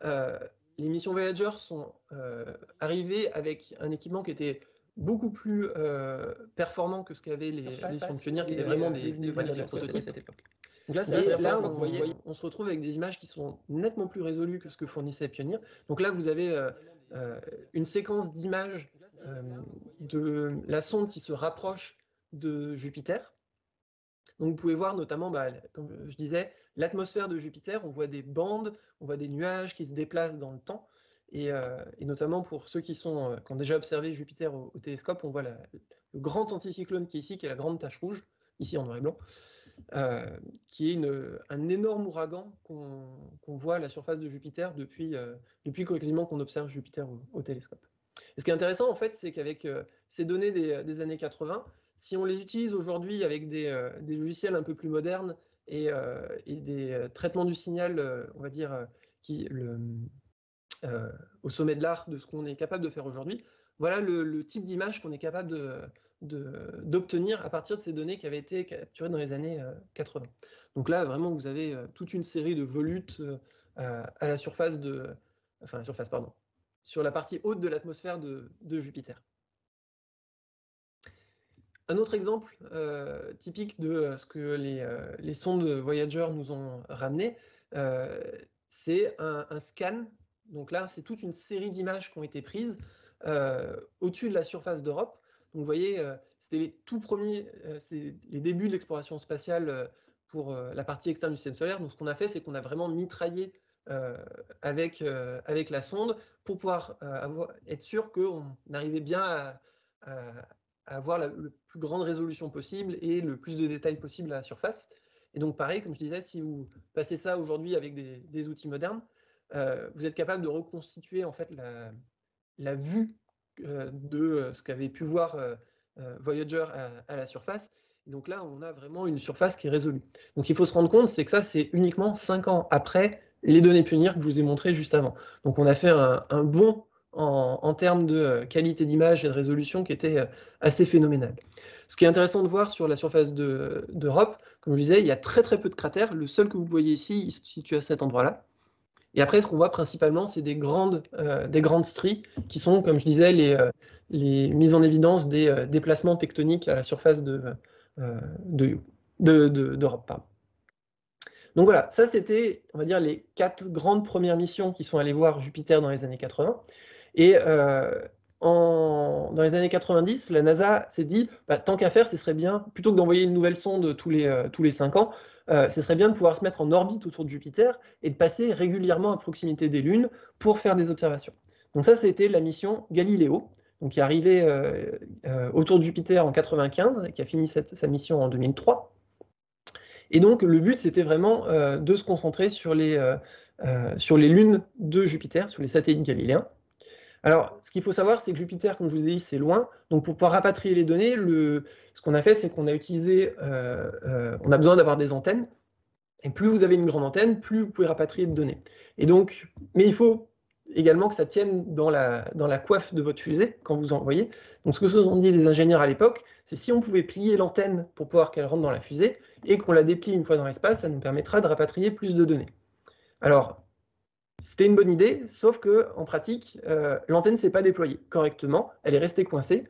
les missions Voyager sont arrivées avec un équipement qui était beaucoup plus performant que ce qu'avaient les sondes Pioneer, qui étaient vraiment des prototypes. Donc là, on se retrouve avec des images qui sont nettement plus résolues que ce que fournissait Pioneer. Donc là, vous avez une séquence d'images de la sonde qui se rapproche de Jupiter. Donc vous pouvez voir notamment, comme je disais, l'atmosphère de Jupiter. On voit des bandes, on voit des nuages qui se déplacent dans le temps. Et notamment pour ceux qui ont déjà observé Jupiter au télescope, on voit le grand anticyclone qui est ici, qui est la grande tache rouge, ici en noir et blanc, qui est un énorme ouragan qu'on voit à la surface de Jupiter depuis quasiment qu'on observe Jupiter au télescope. Et ce qui est intéressant, en fait, c'est qu'avec ces données des années 80, si on les utilise aujourd'hui avec des logiciels un peu plus modernes et des traitements du signal, on va dire, au sommet de l'art de ce qu'on est capable de faire aujourd'hui, voilà le type d'image qu'on est capable d'obtenir à partir de ces données qui avaient été capturées dans les années 80. Donc là, vraiment, vous avez toute une série de volutes à la surface sur la partie haute de l'atmosphère de Jupiter. Un autre exemple typique de ce que les sondes Voyager nous ont ramené, c'est un scan. Donc là, c'est toute une série d'images qui ont été prises au-dessus de la surface d'Europe. Donc vous voyez, c'était les tout premiers, c'est les débuts de l'exploration spatiale pour la partie externe du système solaire. Donc ce qu'on a fait, c'est qu'on a vraiment mitraillé avec la sonde pour pouvoir être sûr qu'on arrivait bien à avoir la plus grande résolution possible et le plus de détails possible à la surface. Et donc pareil, comme je disais, si vous passez ça aujourd'hui avec des outils modernes, vous êtes capable de reconstituer en fait la vue de ce qu'avait pu voir Voyager à la surface. Et donc là, on a vraiment une surface qui est résolue. Donc ce qu'il faut se rendre compte, c'est que ça, c'est uniquement 5 ans après les données Pioneer que je vous ai montrées juste avant. Donc on a fait un bond en termes de qualité d'image et de résolution qui était assez phénoménal. Ce qui est intéressant de voir sur la surface d'Europe, comme je disais, il y a très très peu de cratères. Le seul que vous voyez ici, il se situe à cet endroit-là. Et après, ce qu'on voit principalement, c'est des grandes stries qui sont, comme je disais, les mises en évidence des déplacements tectoniques à la surface d'Europe. Donc voilà, ça c'était, on va dire, les 4 grandes premières missions qui sont allées voir Jupiter dans les années 80. Et dans les années 90, la NASA s'est dit, tant qu'à faire, ce serait bien, plutôt que d'envoyer une nouvelle sonde tous les 5 ans, ce serait bien de pouvoir se mettre en orbite autour de Jupiter et de passer régulièrement à proximité des lunes pour faire des observations. Donc ça, c'était la mission Galileo, donc qui est arrivée autour de Jupiter en 95, qui a fini sa mission en 2003. Et donc le but, c'était vraiment de se concentrer sur les lunes de Jupiter, sur les satellites galiléens. Alors, ce qu'il faut savoir, c'est que Jupiter, comme je vous ai dit, c'est loin. Donc, pour pouvoir rapatrier les données, ce qu'on a fait, c'est qu'on a utilisé, on a besoin d'avoir des antennes. Et plus vous avez une grande antenne, plus vous pouvez rapatrier de données. Et donc, mais il faut également que ça tienne dans la coiffe de votre fusée quand vous envoyez. Donc, ce que se sont dit les ingénieurs à l'époque, c'est si on pouvait plier l'antenne pour pouvoir qu'elle rentre dans la fusée et qu'on la déplie une fois dans l'espace, ça nous permettra de rapatrier plus de données. Alors, c'était une bonne idée, sauf qu'en pratique, l'antenne ne s'est pas déployée correctement, elle est restée coincée.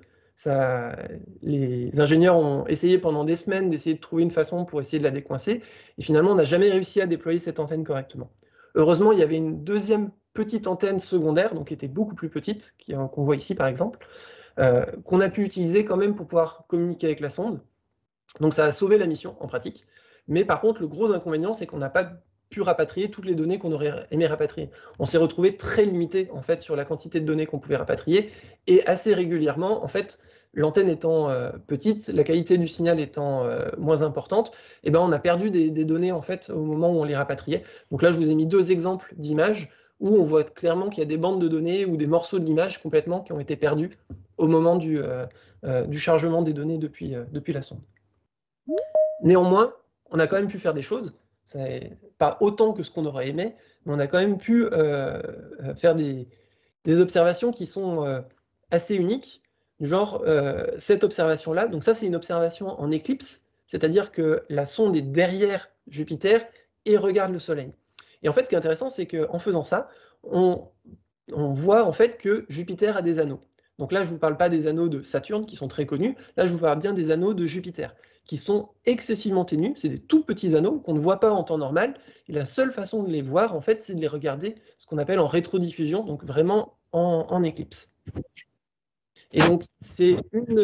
Les ingénieurs ont essayé pendant des semaines d'essayer de trouver une façon pour essayer de la décoincer, et finalement, on n'a jamais réussi à déployer cette antenne correctement. Heureusement, il y avait une deuxième petite antenne secondaire, donc qui était beaucoup plus petite, qu'on voit ici par exemple, qu'on a pu utiliser quand même pour pouvoir communiquer avec la sonde. Donc ça a sauvé la mission en pratique. Mais par contre, le gros inconvénient, c'est qu'on n'a pas pu rapatrier toutes les données qu'on aurait aimé rapatrier. On s'est retrouvé très limité en fait sur la quantité de données qu'on pouvait rapatrier, et assez régulièrement, en fait, l'antenne étant petite, la qualité du signal étant moins importante, et ben on a perdu des données en fait au moment où on les rapatriait. Donc là, je vous ai mis 2 exemples d'images où on voit clairement qu'il y a des bandes de données ou des morceaux de l'image complètement qui ont été perdus au moment du chargement des données depuis la sonde. Néanmoins, on a quand même pu faire des choses, pas autant que ce qu'on aurait aimé, mais on a quand même pu faire des observations qui sont assez uniques, du genre cette observation-là. Donc ça, c'est une observation en éclipse, c'est-à-dire que la sonde est derrière Jupiter et regarde le Soleil. Et en fait, ce qui est intéressant, c'est qu'en faisant ça, on voit en fait que Jupiter a des anneaux. Donc là, je ne vous parle pas des anneaux de Saturne qui sont très connus, là je vous parle bien des anneaux de Jupiter, qui sont excessivement ténus, c'est des tout petits anneaux qu'on ne voit pas en temps normal, et la seule façon de les voir, en fait, c'est de les regarder, ce qu'on appelle en rétrodiffusion, donc vraiment en éclipse. Et donc, c'est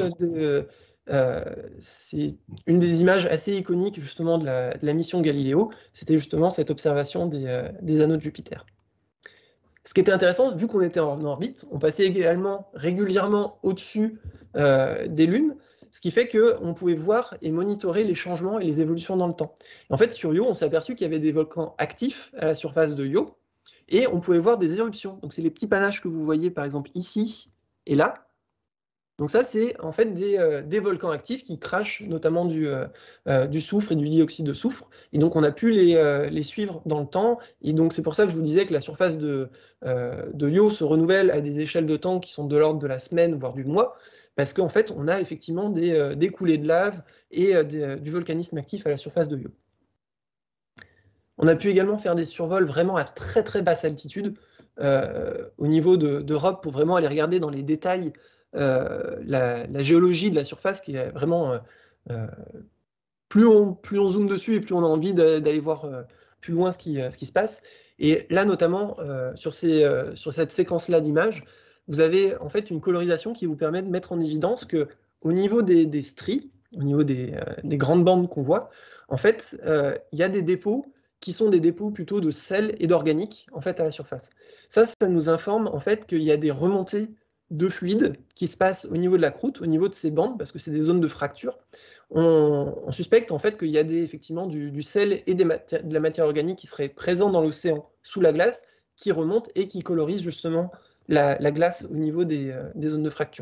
une des images assez iconiques justement de la mission Galileo, c'était justement cette observation des anneaux de Jupiter. Ce qui était intéressant, vu qu'on était en orbite, on passait également régulièrement au-dessus des lunes, ce qui fait qu'on pouvait voir et monitorer les changements et les évolutions dans le temps. Et en fait, sur Io, on s'est aperçu qu'il y avait des volcans actifs à la surface de Io, et on pouvait voir des éruptions. Donc c'est les petits panaches que vous voyez par exemple ici et là. Donc ça, c'est en fait des volcans actifs qui crachent notamment du soufre et du dioxyde de soufre. Et donc on a pu les suivre dans le temps. Et donc c'est pour ça que je vous disais que la surface de Io se renouvelle à des échelles de temps qui sont de l'ordre de la semaine, voire du mois, parce qu'en fait on a effectivement des coulées de lave et du volcanisme actif à la surface de Io. On a pu également faire des survols vraiment à très très basse altitude au niveau d'Europe pour vraiment aller regarder dans les détails la géologie de la surface qui est vraiment... plus on zoome dessus et plus on a envie d'aller voir plus loin ce qui se passe. Et là, notamment, sur cette séquence-là d'images, vous avez en fait une colorisation qui vous permet de mettre en évidence que au niveau des stries, au niveau des grandes bandes qu'on voit, en fait, il y a des dépôts qui sont des dépôts plutôt de sel et d'organique en fait à la surface. Ça nous informe en fait qu'il y a des remontées de fluide qui se passent au niveau de la croûte, au niveau de ces bandes, parce que c'est des zones de fracture. On suspecte en fait qu'il y a effectivement du sel et de la matière organique qui serait présent dans l'océan sous la glace, qui remonte et qui colorise justement la glace au niveau des zones de fracture.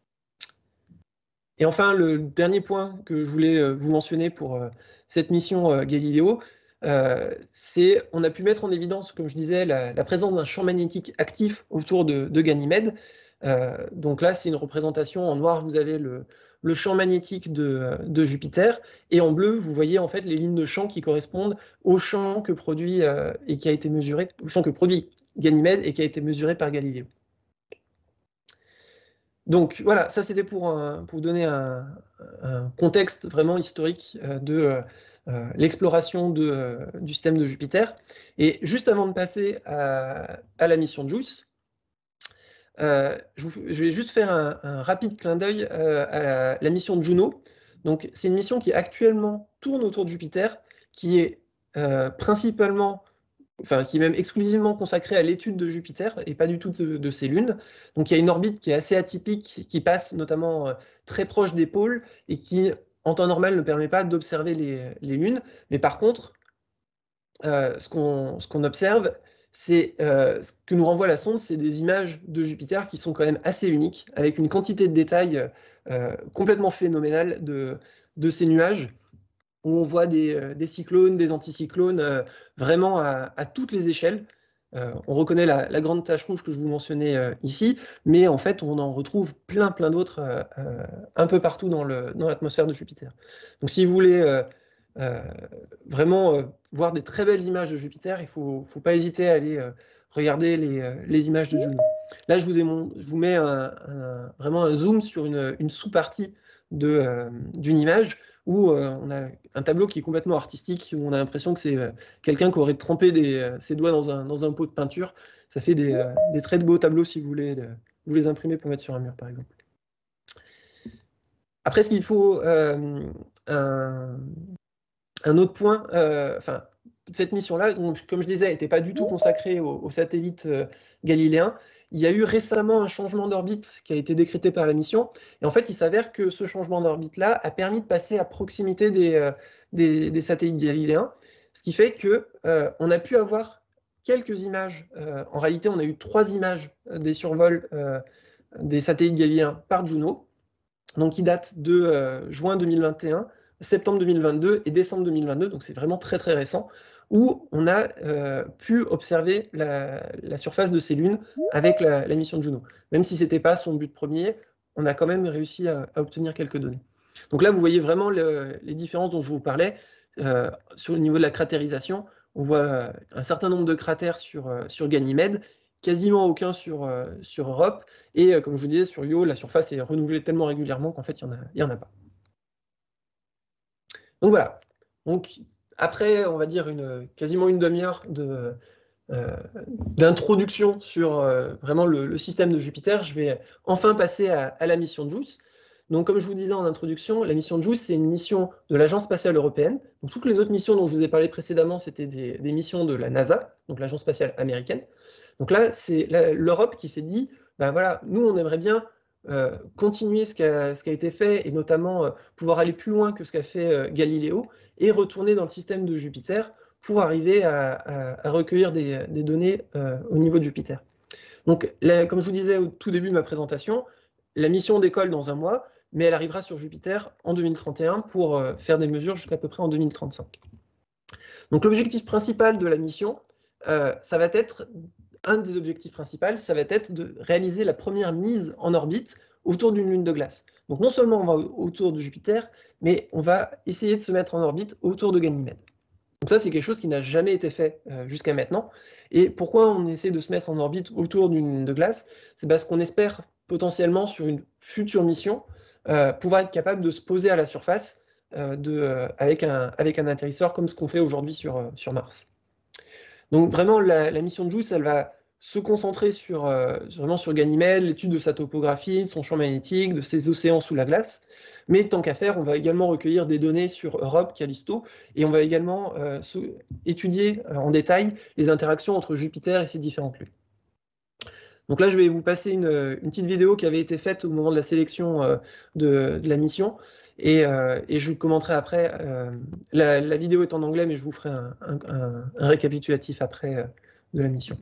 Et enfin, le dernier point que je voulais vous mentionner pour cette mission Galileo, c'est on a pu mettre en évidence, comme je disais, la présence d'un champ magnétique actif autour de Ganymède. Donc là, c'est une représentation en noir, vous avez le champ magnétique de Jupiter, et en bleu, vous voyez en fait les lignes de champ qui correspondent au champ que produit et qui a été mesuré, au champ que produit Ganymède et qui a été mesuré par Galileo. Donc voilà, ça c'était pour donner un contexte vraiment historique de l'exploration du système de Jupiter. Et juste avant de passer à la mission JUICE, je vais juste faire un rapide clin d'œil à la mission Juno. Donc c'est une mission qui actuellement tourne autour de Jupiter, qui est principalement, enfin qui est même exclusivement consacrée à l'étude de Jupiter et pas du tout de ses lunes. Donc il y a une orbite qui est assez atypique, qui passe notamment très proche des pôles et qui, en temps normal, ne permet pas d'observer les lunes. Mais par contre, ce qu'on observe, c'est ce que nous renvoie la sonde, c'est des images de Jupiter qui sont quand même assez uniques, avec une quantité de détails complètement phénoménale de ces nuages, où on voit des cyclones, des anticyclones, vraiment à toutes les échelles. On reconnaît la grande tache rouge que je vous mentionnais ici, mais en fait, on en retrouve plein d'autres un peu partout dans l'atmosphère de Jupiter. Donc si vous voulez vraiment voir des très belles images de Jupiter, il ne faut pas hésiter à aller regarder les images de Juno. Là, je vous mets vraiment un zoom sur une sous-partie d'une image où on a un tableau qui est complètement artistique, où on a l'impression que c'est quelqu'un qui aurait trempé ses doigts dans un pot de peinture. Ça fait des très beaux tableaux si vous voulez vous les imprimer pour mettre sur un mur, par exemple. Après, ce qu'il faut un autre point, cette mission-là, comme je disais, n'était pas du tout consacrée aux satellites galiléens. Il y a eu récemment un changement d'orbite qui a été décrété par la mission. Et en fait, il s'avère que ce changement d'orbite-là a permis de passer à proximité des satellites galiléens, ce qui fait qu'on a pu avoir quelques images. En réalité, on a eu 3 images des survols des satellites galiléens par Juno, donc qui datent de juin 2021, septembre 2022 et décembre 2022, donc c'est vraiment très très récent, où on a pu observer la surface de ces lunes avec la mission de Juno. Même si ce n'était pas son but premier, on a quand même réussi à obtenir quelques données. Donc là, vous voyez vraiment les différences dont je vous parlais. Sur le niveau de la cratérisation, on voit un certain nombre de cratères sur Ganymède, quasiment aucun sur Europe. Et comme je vous disais, sur Io, la surface est renouvelée tellement régulièrement qu'en fait, il n'y en a pas. Donc voilà. Donc, après, on va dire quasiment une demi-heure d'introduction sur vraiment le système de Jupiter, je vais enfin passer à la mission JUICE. Donc, comme je vous disais en introduction, la mission JUICE, c'est une mission de l'Agence spatiale européenne. Donc, toutes les autres missions dont je vous ai parlé précédemment, c'était des missions de la NASA, donc l'Agence spatiale américaine. Donc là, c'est l'Europe qui s'est dit, ben voilà, nous, on aimerait bien continuer ce qui a été fait, et notamment pouvoir aller plus loin que ce qu'a fait Galiléo, et retourner dans le système de Jupiter pour arriver à recueillir des données au niveau de Jupiter. Donc, comme je vous disais au tout début de ma présentation, la mission décolle dans un mois, mais elle arrivera sur Jupiter en 2031 pour faire des mesures jusqu'à peu près en 2035. Donc, l'objectif principal de la mission, ça va être, un des objectifs principaux, ça va être de réaliser la première mise en orbite autour d'une lune de glace. Donc, non seulement on va autour de Jupiter, mais on va essayer de se mettre en orbite autour de Ganymède. Donc ça, c'est quelque chose qui n'a jamais été fait jusqu'à maintenant. Et pourquoi on essaie de se mettre en orbite autour d'une lune de glace? C'est parce qu'on espère potentiellement, sur une future mission, pouvoir être capable de se poser à la surface avec un atterrisseur comme ce qu'on fait aujourd'hui sur Mars. Donc vraiment, la mission de JUICE, elle va se concentrer vraiment sur Ganymède, l'étude de sa topographie, de son champ magnétique, de ses océans sous la glace. Mais tant qu'à faire, on va également recueillir des données sur Europe, Callisto, et on va également étudier en détail les interactions entre Jupiter et ses différentes lunes. Donc là, je vais vous passer une petite vidéo qui avait été faite au moment de la sélection de la mission, et je commenterai après. La vidéo est en anglais, mais je vous ferai un récapitulatif après de la mission.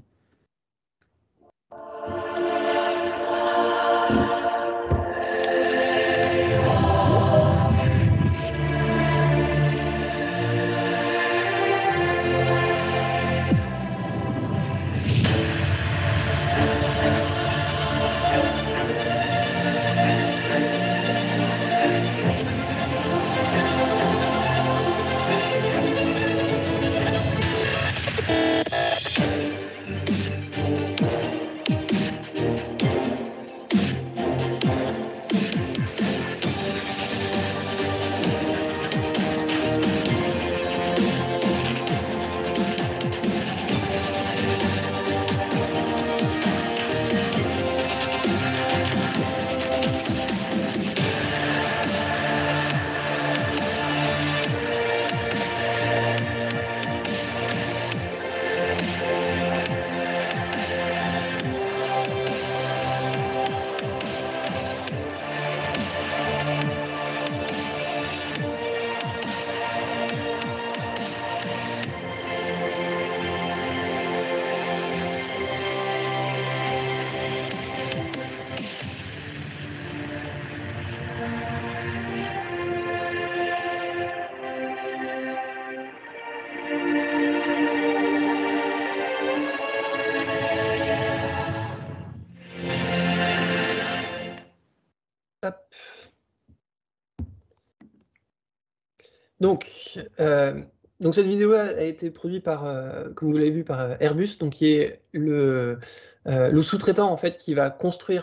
Donc cette vidéo a été produite par, comme vous l'avez vu, par Airbus, donc qui est le sous-traitant en fait qui a construit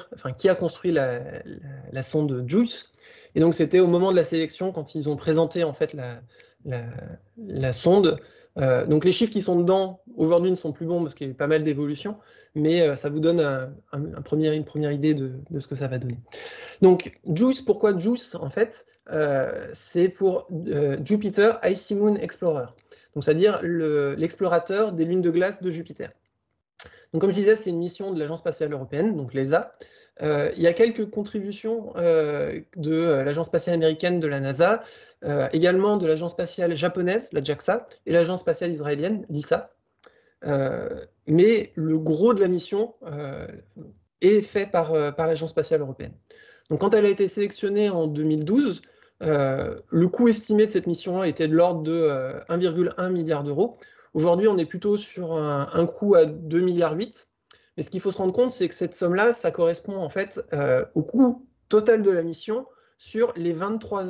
la sonde JUICE. Et donc c'était au moment de la sélection, quand ils ont présenté en fait la sonde. Donc les chiffres qui sont dedans aujourd'hui ne sont plus bons parce qu'il y a eu pas mal d'évolutions, mais ça vous donne une première idée de ce que ça va donner. Donc JUICE, pourquoi JUICE en fait? C'est pour Jupiter Icy Moon Explorer, donc c'est-à-dire l'explorateur des lunes de glace de Jupiter. Donc comme je disais, c'est une mission de l'Agence spatiale européenne, donc l'ESA. Il y a quelques contributions de l'Agence spatiale américaine, de la NASA, également de l'Agence spatiale japonaise, la JAXA, et l'Agence spatiale israélienne, l'ISA. Mais le gros de la mission est fait par l'Agence spatiale européenne. Donc quand elle a été sélectionnée en 2012, le coût estimé de cette mission était de l'ordre de 1,1 milliard d'euros. Aujourd'hui, on est plutôt sur un coût à 2,8 milliards. Mais ce qu'il faut se rendre compte, c'est que cette somme-là, ça correspond en fait au coût total de la mission sur les 23 ans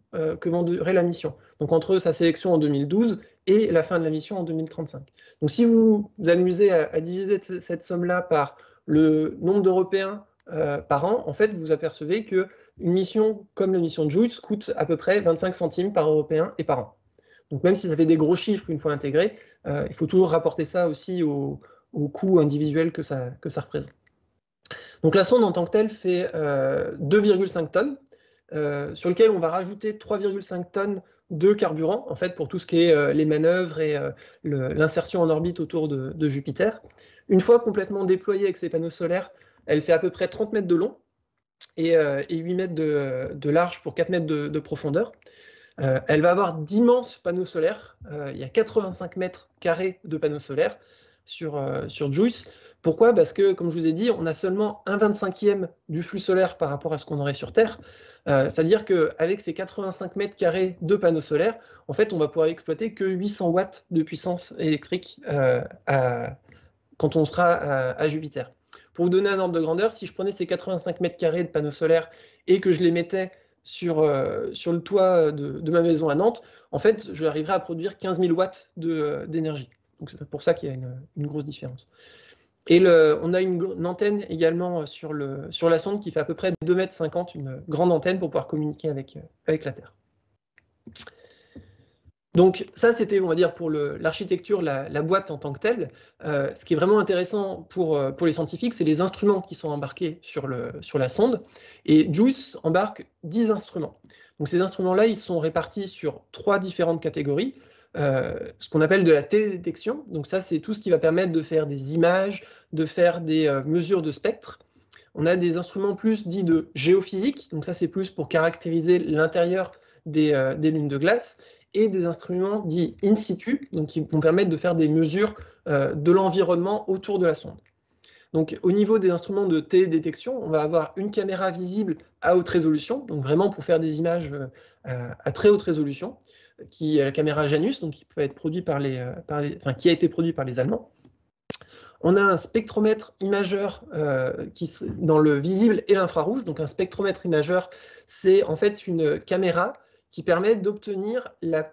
que vont durer la mission. Donc entre sa sélection en 2012 et la fin de la mission en 2035. Donc si vous vous amusez à diviser cette somme-là par le nombre d'Européens par an, en fait, vous apercevez qu'une mission comme la mission de JUICE coûte à peu près 25 centimes par Européen et par an. Donc même si ça fait des gros chiffres une fois intégrés, il faut toujours rapporter ça aussi au coût individuel que ça représente. Donc la sonde en tant que telle fait 2,5 tonnes, sur lequel on va rajouter 3,5 tonnes de carburant, en fait, pour tout ce qui est les manœuvres et l'insertion en orbite autour de Jupiter. Une fois complètement déployée avec ses panneaux solaires, elle fait à peu près 30 mètres de long et 8 mètres de large pour 4 mètres de profondeur. Elle va avoir d'immenses panneaux solaires. Il y a 85 mètres carrés de panneaux solaires sur JUICE. Pourquoi? Parce que, comme je vous ai dit, on a seulement 1/25e du flux solaire par rapport à ce qu'on aurait sur Terre. C'est-à-dire qu'avec ces 85 mètres carrés de panneaux solaires, en fait, on va pouvoir exploiter que 800 watts de puissance électrique quand on sera à Jupiter. Pour vous donner un ordre de grandeur, si je prenais ces 85 mètres carrés de panneaux solaires et que je les mettais sur le toit de ma maison à Nantes, en fait, je arriverais à produire 15 000 watts d'énergie. Donc c'est pour ça qu'il y a une grosse différence. Et on a une antenne également sur la sonde qui fait à peu près 2,50 m, une grande antenne pour pouvoir communiquer avec la Terre. Donc ça, c'était, on va dire, pour l'architecture, la boîte en tant que telle. Ce qui est vraiment intéressant pour les scientifiques, c'est les instruments qui sont embarqués sur la sonde. Et JUICE embarque 10 instruments. Donc ces instruments-là, ils sont répartis sur 3 différentes catégories. Ce qu'on appelle de la télédétection. Donc ça, c'est tout ce qui va permettre de faire des images, de faire des mesures de spectre. On a des instruments plus dits de géophysique. Donc ça, c'est plus pour caractériser l'intérieur des lunes de glace. Et des instruments dits in situ, donc qui vont permettre de faire des mesures de l'environnement autour de la sonde. Donc au niveau des instruments de télédétection, on va avoir une caméra visible à haute résolution, donc vraiment pour faire des images à très haute résolution, qui est la caméra Janus, donc qui peut être produit qui a été produit par les Allemands. On a un spectromètre imageur dans le visible et l'infrarouge. Donc un spectromètre imageur, c'est en fait une caméra qui permet d'obtenir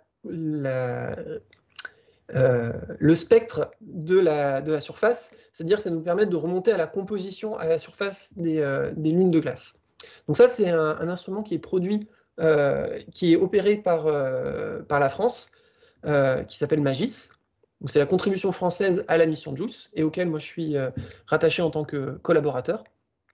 le spectre de la surface, c'est-à-dire que ça nous permet de remonter à la composition à la surface des lunes de glace. Donc ça, c'est un instrument qui est produit, qui est opéré par la France, qui s'appelle MAGIS. C'est la contribution française à la mission JUICE, et auquel moi je suis rattaché en tant que collaborateur.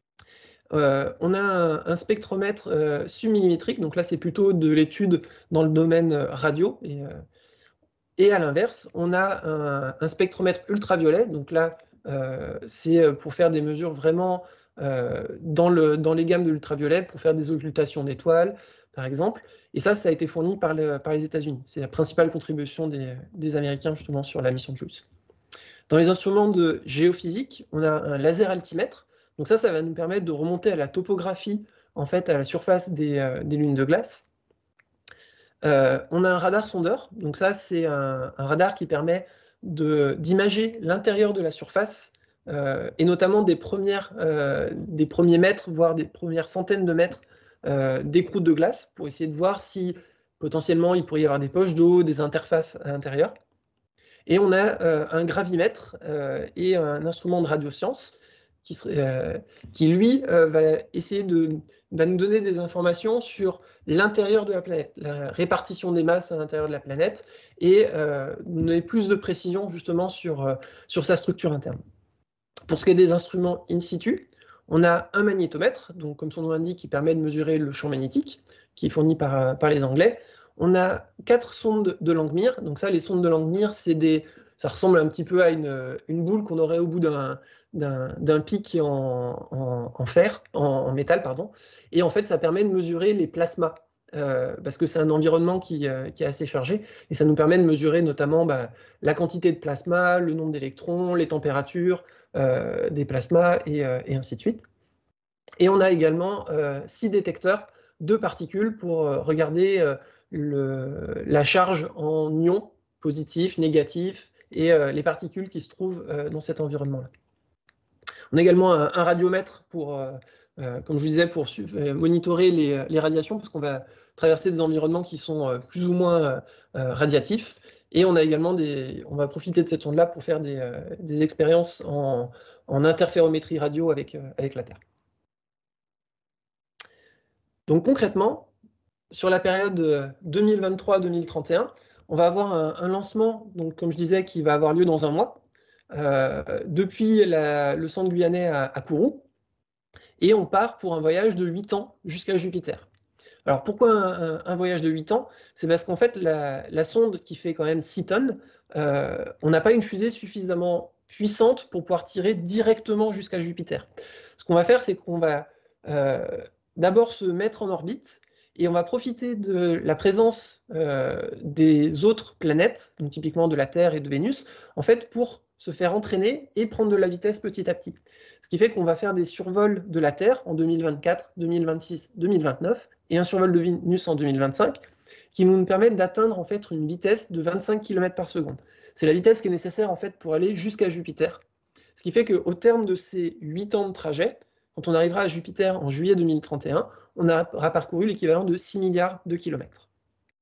On a un spectromètre submillimétrique, donc là c'est plutôt de l'étude dans le domaine radio, et à l'inverse, on a un spectromètre ultraviolet, donc là c'est pour faire des mesures vraiment dans les gammes de l'ultraviolet, pour faire des occultations d'étoiles, par exemple, et ça a été fourni par les États-Unis. C'est la principale contribution des Américains justement sur la mission JUICE. Dans les instruments de géophysique, on a un laser altimètre. Donc ça va nous permettre de remonter à la topographie, en fait, à la surface des lunes de glace. On a un radar sondeur. Donc ça, c'est un radar qui permet d'imager l'intérieur de la surface, et notamment des premiers mètres, voire des premières centaines de mètres des croûtes de glace, pour essayer de voir si, potentiellement, il pourrait y avoir des poches d'eau, des interfaces à l'intérieur. Et on a un gravimètre et un instrument de radioscience qui lui, va nous donner des informations sur l'intérieur de la planète, la répartition des masses à l'intérieur de la planète, et nous donner plus de précision justement sur sa structure interne. Pour ce qui est des instruments in situ, on a un magnétomètre, donc comme son nom l'indique, qui permet de mesurer le champ magnétique, qui est fourni par les Anglais. On a 4 sondes de Langmuir. Donc ça, les sondes de Langmuir, ça ressemble un petit peu à une boule qu'on aurait au bout d'un pic en métal, pardon. Et en fait, ça permet de mesurer les plasmas, parce que c'est un environnement qui est assez chargé, et ça nous permet de mesurer notamment la quantité de plasma, le nombre d'électrons, les températures des plasmas, et ainsi de suite. Et on a également 6 détecteurs de particules pour regarder la charge en ions positifs, négatifs, et les particules qui se trouvent dans cet environnement-là. On a également un radiomètre pour comme je vous disais, pour monitorer les radiations, parce qu'on va traverser des environnements qui sont plus ou moins radiatifs. Et on a également on va profiter de cette onde-là pour faire des expériences en interférométrie radio avec la Terre. Donc concrètement, sur la période 2023-2031, on va avoir un lancement, donc, comme je disais, qui va avoir lieu dans un mois, depuis le centre guyanais à Kourou, et on part pour un voyage de 8 ans jusqu'à Jupiter. Alors pourquoi un voyage de 8 ans? C'est parce qu'en fait, la sonde qui fait quand même 6 tonnes, on n'a pas une fusée suffisamment puissante pour pouvoir tirer directement jusqu'à Jupiter. Ce qu'on va faire, c'est qu'on va d'abord se mettre en orbite, et on va profiter de la présence des autres planètes, donc typiquement de la Terre et de Vénus, en fait, pour se faire entraîner et prendre de la vitesse petit à petit. Ce qui fait qu'on va faire des survols de la Terre en 2024, 2026, 2029, et un survol de Vénus en 2025, qui vont nous permettre d'atteindre en fait une vitesse de 25 km par seconde. C'est la vitesse qui est nécessaire en fait pour aller jusqu'à Jupiter. Ce qui fait qu'au terme de ces 8 ans de trajet, quand on arrivera à Jupiter en juillet 2031, on aura parcouru l'équivalent de 6 milliards de kilomètres.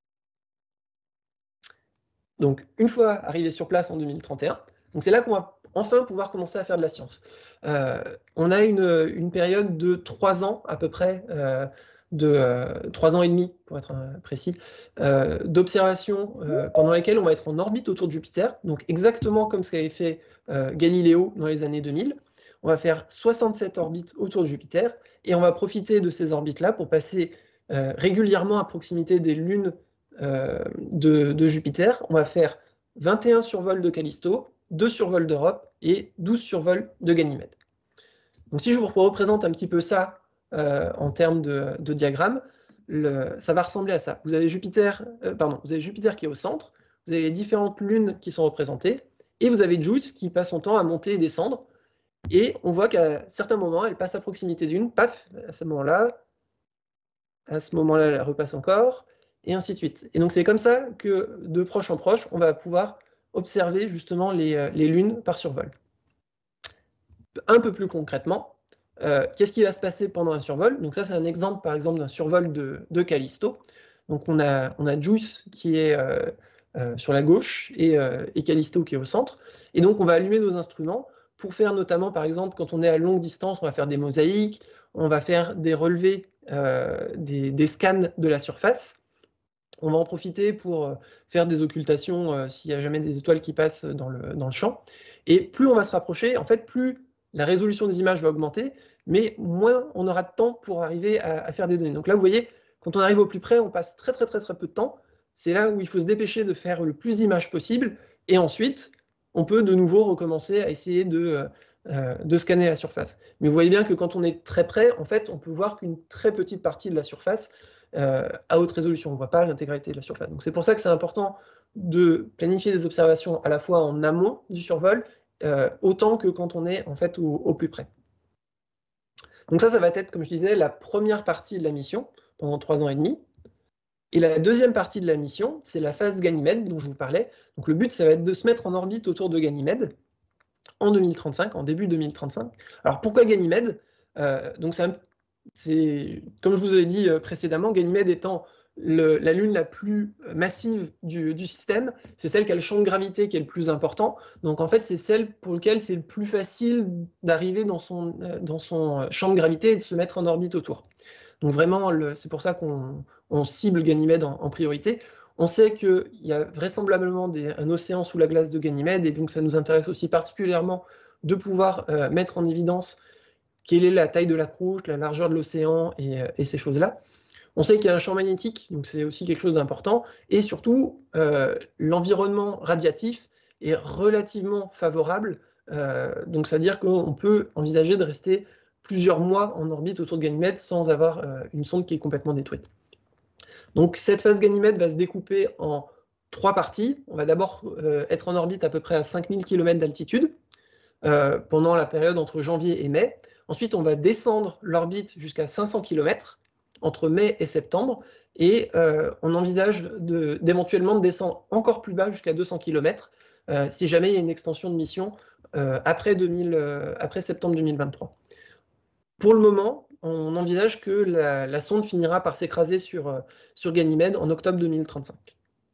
Donc, une fois arrivé sur place en 2031, c'est là qu'on va enfin pouvoir commencer à faire de la science. On a une période de 3 ans à peu près, de 3 ans et demi, pour être précis, d'observation pendant lesquelles on va être en orbite autour de Jupiter, donc exactement comme ce qu'avait fait Galiléo dans les années 2000. On va faire 67 orbites autour de Jupiter, et on va profiter de ces orbites-là pour passer régulièrement à proximité des lunes de Jupiter. On va faire 21 survols de Callisto, 2 survols d'Europe et 12 survols de Ganymède. Donc si je vous représente un petit peu ça en termes de diagramme, ça va ressembler à ça. Vous avez Jupiter qui est au centre, vous avez les différentes lunes qui sont représentées, et vous avez JUICE qui passe son temps à monter et descendre, et on voit qu'à certains moments, elle passe à proximité d'une, paf, à ce moment-là, elle repasse encore, et ainsi de suite. Et donc c'est comme ça que, de proche en proche, on va pouvoir observer justement les lunes par survol. Un peu plus concrètement, qu'est-ce qui va se passer pendant un survol? Donc ça, c'est un exemple, par exemple, d'un survol de Callisto. Donc on a JUICE qui est sur la gauche et Callisto qui est au centre. Et donc on va allumer nos instruments pour faire notamment, par exemple, quand on est à longue distance, on va faire des mosaïques, on va faire des relevés, des scans de la surface. On va en profiter pour faire des occultations s'il y a jamais des étoiles qui passent dans le champ. Et plus on va se rapprocher, en fait, plus la résolution des images va augmenter, mais moins on aura de temps pour arriver à faire des données. Donc là, vous voyez, quand on arrive au plus près, on passe très peu de temps. C'est là où il faut se dépêcher de faire le plus d'images possible, et ensuite, on peut de nouveau recommencer à essayer de scanner la surface. Mais vous voyez bien que quand on est très près, en fait, on peut voir qu'une très petite partie de la surface à haute résolution. On ne voit pas l'intégralité de la surface. Donc c'est pour ça que c'est important de planifier des observations à la fois en amont du survol, autant que quand on est en fait au plus près. Donc ça va être, comme je disais, la première partie de la mission, pendant 3 ans et demi. Et la deuxième partie de la mission, c'est la phase Ganymède dont je vous parlais. Donc le but, ça va être de se mettre en orbite autour de Ganymède en 2035, en début 2035. Alors pourquoi Ganymède? Donc c'est, comme je vous avais dit précédemment, Ganymède étant la lune la plus massive du système, c'est celle qui a le champ de gravité qui est le plus important. Donc en fait, c'est celle pour laquelle c'est le plus facile d'arriver dans son champ de gravité et de se mettre en orbite autour. Donc vraiment, c'est pour ça qu'on cible Ganymède en priorité. On sait qu'il y a vraisemblablement un océan sous la glace de Ganymède, et donc ça nous intéresse aussi particulièrement de pouvoir mettre en évidence quelle est la taille de la croûte, la largeur de l'océan et ces choses-là. On sait qu'il y a un champ magnétique, donc c'est aussi quelque chose d'important, et surtout, l'environnement radiatif est relativement favorable, donc c'est-à-dire qu'on peut envisager de rester plusieurs mois en orbite autour de Ganymède sans avoir une sonde qui est complètement détruite. Donc cette phase Ganymède va se découper en 3 parties. On va d'abord être en orbite à peu près à 5000 km d'altitude pendant la période entre janvier et mai. Ensuite, on va descendre l'orbite jusqu'à 500 km entre mai et septembre, et on envisage d'éventuellement de descendre encore plus bas jusqu'à 200 km si jamais il y a une extension de mission après septembre 2023. Pour le moment, on envisage que la sonde finira par s'écraser sur Ganymède en octobre 2035.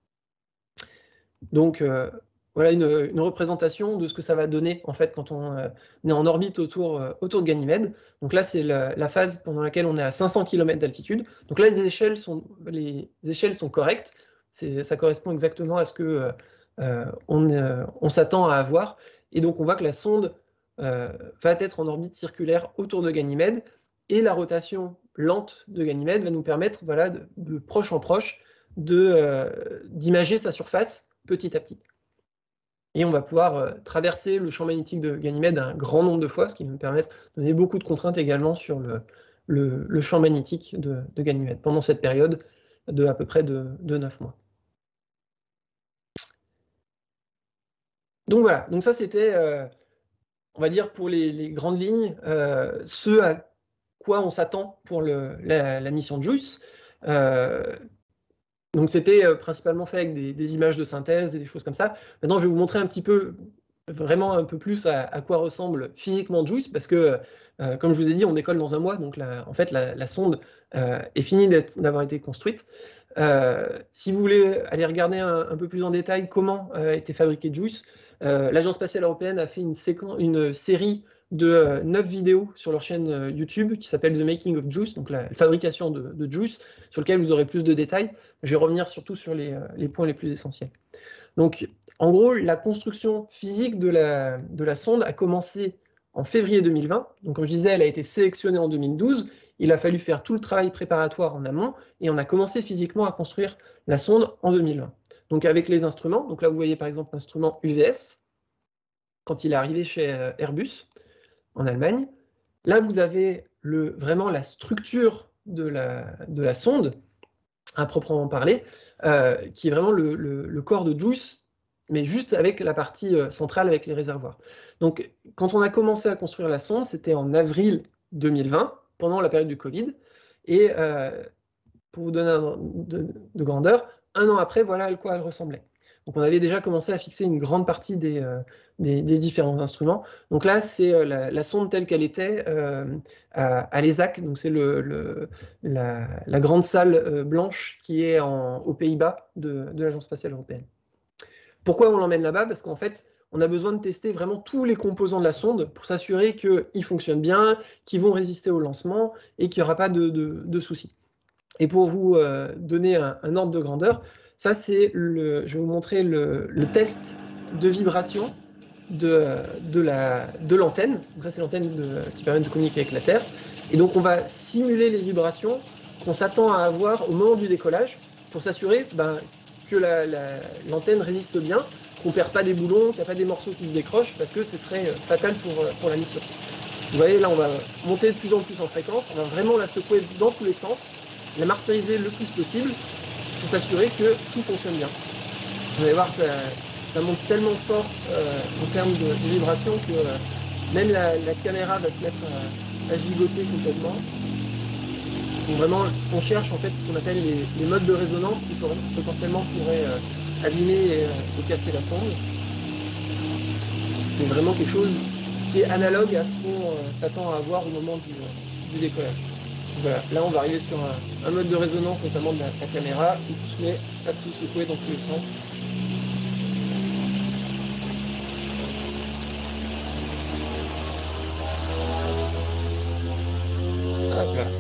Donc voilà une représentation de ce que ça va donner en fait quand on est en orbite autour de Ganymède. Donc là, c'est la phase pendant laquelle on est à 500 km d'altitude. Donc là, les échelles sont correctes. Ça correspond exactement à ce que on s'attend à avoir. Et donc on voit que la sonde va être en orbite circulaire autour de Ganymède, et la rotation lente de Ganymède va nous permettre, voilà, de proche en proche d'imager sa surface petit à petit. Et on va pouvoir traverser le champ magnétique de Ganymède un grand nombre de fois, ce qui va nous permettre de donner beaucoup de contraintes également sur le champ magnétique de Ganymède pendant cette période de à peu près de 9 mois. Donc voilà, donc ça c'était, on va dire pour les grandes lignes, ce à quoi on s'attend pour la mission JUICE. Donc c'était principalement fait avec des images de synthèse et des choses comme ça. Maintenant, je vais vous montrer un petit peu, vraiment un peu plus à quoi ressemble physiquement JUICE, parce que, comme je vous ai dit, on décolle dans un mois, donc en fait, la sonde est finie d'avoir été construite. Si vous voulez aller regarder un peu plus en détail comment a été fabriqué JUICE, l'Agence spatiale européenne a fait une série de 9 vidéos sur leur chaîne YouTube qui s'appelle The Making of JUICE, donc la fabrication de JUICE, sur lequel vous aurez plus de détails. Je vais revenir surtout sur les points les plus essentiels. Donc, en gros, la construction physique de la sonde a commencé en février 2020. Donc, comme je disais, elle a été sélectionnée en 2012. Il a fallu faire tout le travail préparatoire en amont, et on a commencé physiquement à construire la sonde en 2020. Donc, avec les instruments, donc là, vous voyez par exemple l'instrument UVS, quand il est arrivé chez Airbus, en Allemagne. Là, vous avez vraiment la structure de la sonde, à proprement parler, qui est vraiment le corps de JUICE, mais juste avec la partie centrale avec les réservoirs. Donc, quand on a commencé à construire la sonde, c'était en avril 2020, pendant la période du Covid, et pour vous donner de grandeur, un an après, voilà à quoi elle ressemblait. Donc on avait déjà commencé à fixer une grande partie des différents instruments. Donc là, c'est la sonde telle qu'elle était à l'ESAC, donc c'est la grande salle blanche qui est aux Pays-Bas de l'Agence spatiale européenne. Pourquoi on l'emmène là-bas? Parce qu'en fait, on a besoin de tester vraiment tous les composants de la sonde pour s'assurer qu'ils fonctionnent bien, qu'ils vont résister au lancement et qu'il n'y aura pas de soucis. Et pour vous donner un ordre de grandeur, ça c'est je vais vous montrer le test de vibration de l'antenne. Donc ça c'est l'antenne qui permet de communiquer avec la Terre. Et donc on va simuler les vibrations qu'on s'attend à avoir au moment du décollage pour s'assurer que l'antenne résiste bien, qu'on ne perd pas des boulons, qu'il n'y a pas des morceaux qui se décrochent, parce que ce serait fatal pour la mission. Vous voyez, là on va monter de plus en plus en fréquence, on va vraiment la secouer dans tous les sens, la martyriser le plus possible pour s'assurer que tout fonctionne bien. Vous allez voir, ça monte tellement fort en termes de vibration que même la caméra va se mettre à gigoter complètement. Donc vraiment, on cherche en fait ce qu'on appelle les modes de résonance qui potentiellement pourraient abîmer et casser la sonde. C'est vraiment quelque chose qui est analogue à ce qu'on s'attend à avoir au moment du décollage. Voilà, là on va arriver sur un mode de résonance, notamment de la caméra, où tout se met à se secouer dans tous les sens. Hop là.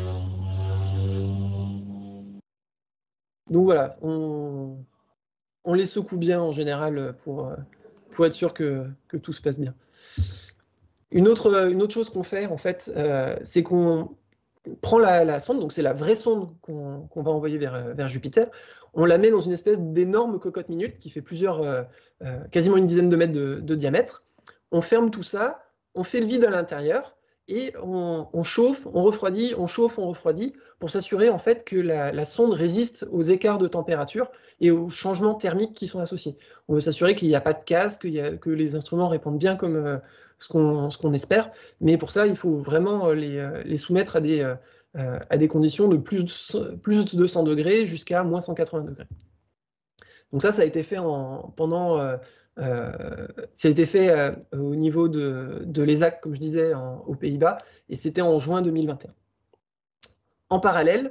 Donc voilà, on les secoue bien en général pour être sûr que tout se passe bien. Une autre chose qu'on fait en fait, c'est qu'on prend la sonde, donc c'est la vraie sonde qu'on va envoyer vers Jupiter, on la met dans une espèce d'énorme cocotte minute qui fait quasiment une dizaine de mètres de diamètre. On ferme tout ça, on fait le vide à l'intérieur et on chauffe, on refroidit, on chauffe, on refroidit pour s'assurer en fait que la sonde résiste aux écarts de température et aux changements thermiques qui sont associés. On veut s'assurer qu'il n'y a pas de casse, que les instruments répondent bien comme ce qu'on espère, mais pour ça, il faut vraiment les soumettre à des conditions de plus de 200 degrés jusqu'à moins 180 degrés. Donc ça a été fait au niveau de l'ESAC, comme je disais, aux Pays-Bas, et c'était en juin 2021. en parallèle,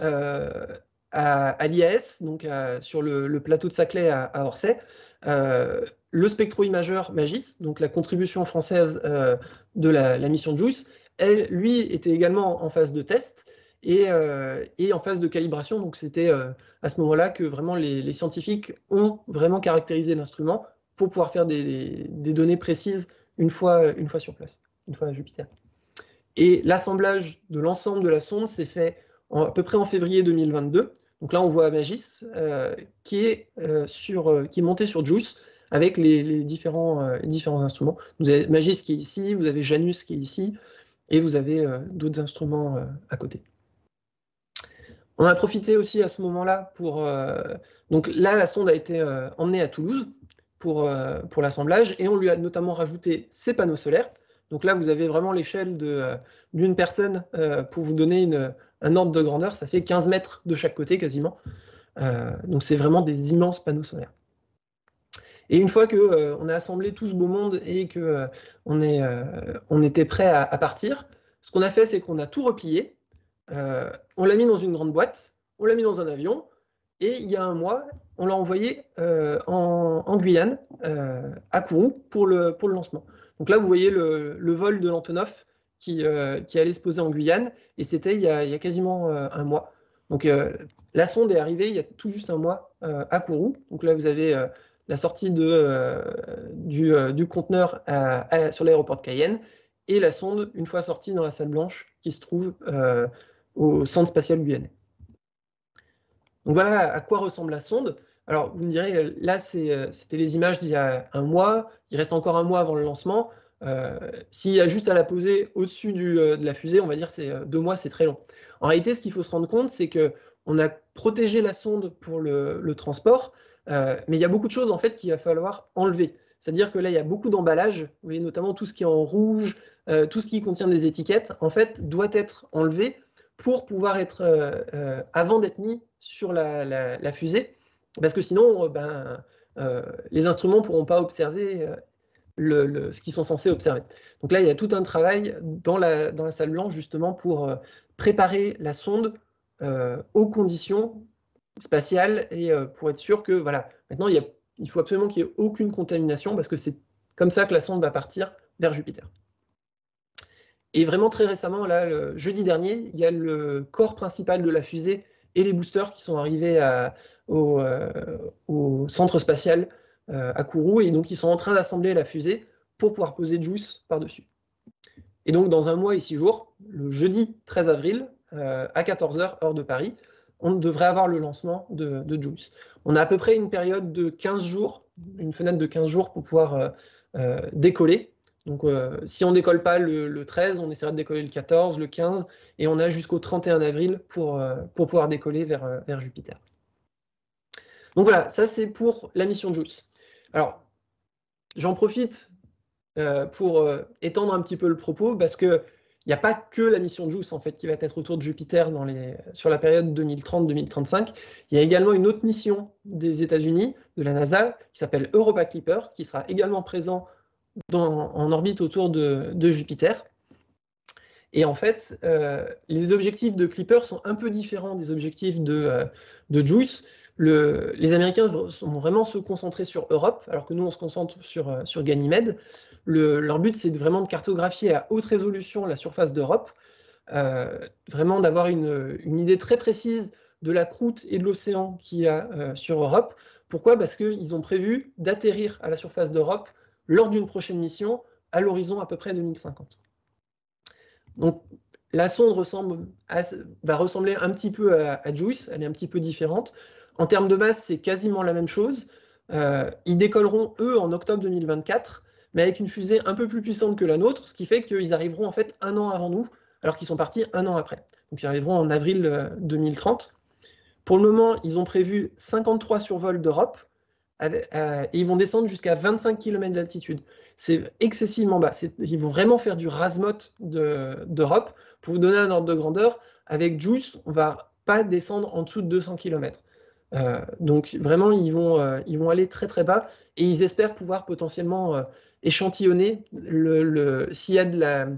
à l'IAS, donc sur le plateau de Saclay à Orsay, le spectro-imageur Magis, donc la contribution française de la mission JUICE, lui était également en phase de test et en phase de calibration. Donc c'était à ce moment-là que vraiment les scientifiques ont vraiment caractérisé l'instrument pour pouvoir faire des données précises une fois sur place, une fois à Jupiter. Et l'assemblage de l'ensemble de la sonde s'est fait à peu près en février 2022. Donc là, on voit Magis qui est monté sur JUICE avec les différents instruments. Vous avez Magis qui est ici, vous avez Janus qui est ici, et vous avez d'autres instruments à côté. On a profité aussi à ce moment-là pour... donc là, la sonde a été emmenée à Toulouse pour l'assemblage, et on lui a notamment rajouté ces panneaux solaires. Donc là, vous avez vraiment l'échelle d'une personne pour vous donner un ordre de grandeur. Ça fait 15 mètres de chaque côté quasiment. Donc c'est vraiment des immenses panneaux solaires. Et une fois qu'on a assemblé tout ce beau monde et qu'on était prêt à partir, ce qu'on a fait, c'est qu'on a tout replié. On l'a mis dans une grande boîte, on l'a mis dans un avion, et il y a un mois, on l'a envoyé en Guyane, à Kourou, pour le lancement. Donc là, vous voyez le vol de l'Antonov qui allait se poser en Guyane, et c'était il y a quasiment un mois. Donc la sonde est arrivée il y a tout juste un mois à Kourou. Donc là, vous avez la sortie du conteneur sur l'aéroport de Cayenne, et la sonde, une fois sortie dans la salle blanche, qui se trouve au centre spatial guyanais. Donc voilà à quoi ressemble la sonde. Alors vous me direz, là c'était les images d'il y a un mois, il reste encore un mois avant le lancement. S'il y a juste à la poser au-dessus de la fusée, on va dire c'est 2 mois, c'est très long. En réalité, ce qu'il faut se rendre compte, c'est qu'on a protégé la sonde pour le transport, mais il y a beaucoup de choses en fait qu'il va falloir enlever. C'est-à-dire que là, il y a beaucoup d'emballages, vous voyez, notamment tout ce qui est en rouge, tout ce qui contient des étiquettes, en fait, doit être enlevé pour pouvoir être, avant d'être mis sur la fusée, parce que sinon, les instruments ne pourront pas observer ce qu'ils sont censés observer. Donc là, il y a tout un travail dans la salle blanche, justement, pour préparer la sonde aux conditions spatiales et pour être sûr que, voilà, maintenant, il faut absolument qu'il n'y ait aucune contamination, parce que c'est comme ça que la sonde va partir vers Jupiter. Et vraiment très récemment, là, le jeudi dernier, il y a le corps principal de la fusée et les boosters qui sont arrivés au centre spatial à Kourou, et donc ils sont en train d'assembler la fusée pour pouvoir poser JUICE par-dessus. Et donc dans un mois et 6 jours, le jeudi 13 avril, à 14 h, heure de Paris, on devrait avoir le lancement de JUICE. On a à peu près une période de 15 jours, une fenêtre de 15 jours pour pouvoir décoller. Donc si on ne décolle pas le 13, on essaiera de décoller le 14, le 15, et on a jusqu'au 31 avril pour pouvoir décoller vers Jupiter. Donc voilà, ça c'est pour la mission JUICE. Alors, j'en profite pour étendre un petit peu le propos, parce qu'il n'y a pas que la mission JUICE en fait, qui va être autour de Jupiter sur la période 2030-2035. Il y a également une autre mission des États-Unis, de la NASA, qui s'appelle Europa Clipper, qui sera également présent en orbite autour de Jupiter. Et en fait, les objectifs de Clipper sont un peu différents des objectifs de JUICE. Les Américains vont vraiment se concentrer sur Europe, alors que nous, on se concentre sur Ganymède. Leur but, c'est vraiment de cartographier à haute résolution la surface d'Europe, vraiment d'avoir une idée très précise de la croûte et de l'océan qu'il y a sur Europe. Pourquoi? Parce qu'ils ont prévu d'atterrir à la surface d'Europe lors d'une prochaine mission à l'horizon à peu près 2050. Donc la sonde va ressembler un petit peu à JUICE, elle est un petit peu différente. En termes de masse, c'est quasiment la même chose. Ils décolleront, eux, en octobre 2024, mais avec une fusée un peu plus puissante que la nôtre, ce qui fait qu'ils arriveront en fait 1 an avant nous, alors qu'ils sont partis 1 an après. Donc ils arriveront en avril 2030. Pour le moment, ils ont prévu 53 survols d'Europe, et ils vont descendre jusqu'à 25 km d'altitude. C'est excessivement bas. Ils vont vraiment faire du rasmot d'Europe. Pour vous donner un ordre de grandeur, avec JUICE, on ne va pas descendre en dessous de 200 km. Donc vraiment, ils vont aller très très bas, et ils espèrent pouvoir potentiellement échantillonner s'il y a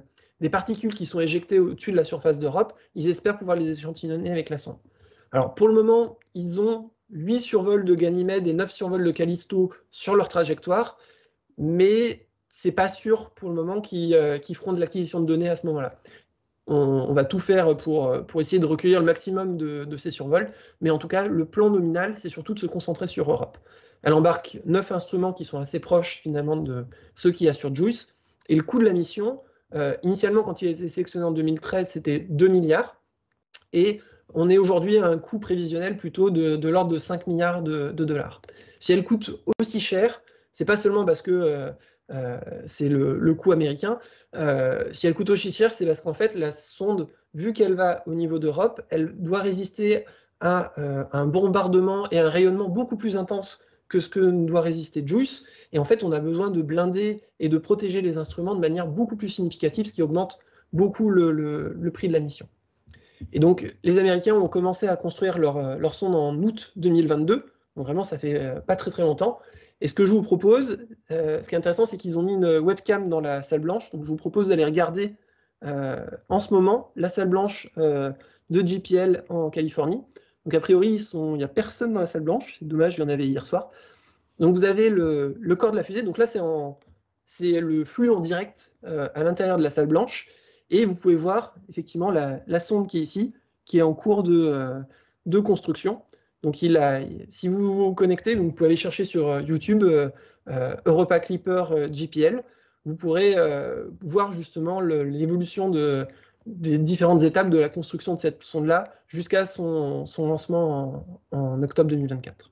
des particules qui sont éjectées au-dessus de la surface d'Europe, ils espèrent pouvoir les échantillonner avec la sonde. Alors pour le moment, ils ont 8 survols de Ganymède et 9 survols de Callisto sur leur trajectoire, mais c'est pas sûr pour le moment qu'ils feront de l'acquisition de données à ce moment-là. On va tout faire pour essayer de recueillir le maximum de ces survols, mais en tout cas, le plan nominal, c'est surtout de se concentrer sur Europe. Elle embarque 9 instruments qui sont assez proches finalement de ceux qu'il y a sur JUICE, et le coût de la mission, initialement quand il a été sélectionné en 2013, c'était 2 milliards, et on est aujourd'hui à un coût prévisionnel plutôt de l'ordre de 5 milliards de dollars. Si elle coûte aussi cher, c'est pas seulement parce que c'est le coût américain. Si elle coûte aussi cher, c'est parce qu'en fait, la sonde, vu qu'elle va au niveau d'Europe, elle doit résister à un bombardement et un rayonnement beaucoup plus intense que ce que doit résister JUICE. Et en fait, on a besoin de blinder et de protéger les instruments de manière beaucoup plus significative, ce qui augmente beaucoup le prix de la mission. Et donc, les Américains ont commencé à construire leur sonde en août 2022. Donc vraiment, ça fait pas très très longtemps. Et ce que je vous propose, ce qui est intéressant, c'est qu'ils ont mis une webcam dans la salle blanche. Donc je vous propose d'aller regarder en ce moment la salle blanche de JPL en Californie. Donc a priori, il n'y a personne dans la salle blanche. C'est dommage, il y en avait hier soir. Donc vous avez le corps de la fusée. Donc là, c'est le flux en direct à l'intérieur de la salle blanche. Et vous pouvez voir effectivement la sonde qui est ici, qui est en cours de construction. Donc si vous vous connectez, vous pouvez aller chercher sur YouTube Europa Clipper JPL. Vous pourrez voir justement l'évolution des différentes étapes de la construction de cette sonde-là jusqu'à son lancement en octobre 2024.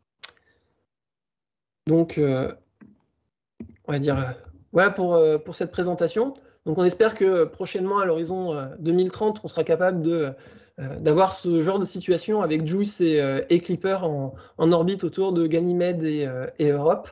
Donc, on va dire, voilà pour cette présentation. Donc on espère que prochainement, à l'horizon 2030, on sera capable d'avoir ce genre de situation avec JUICE et Clipper en orbite autour de Ganymède et Europe.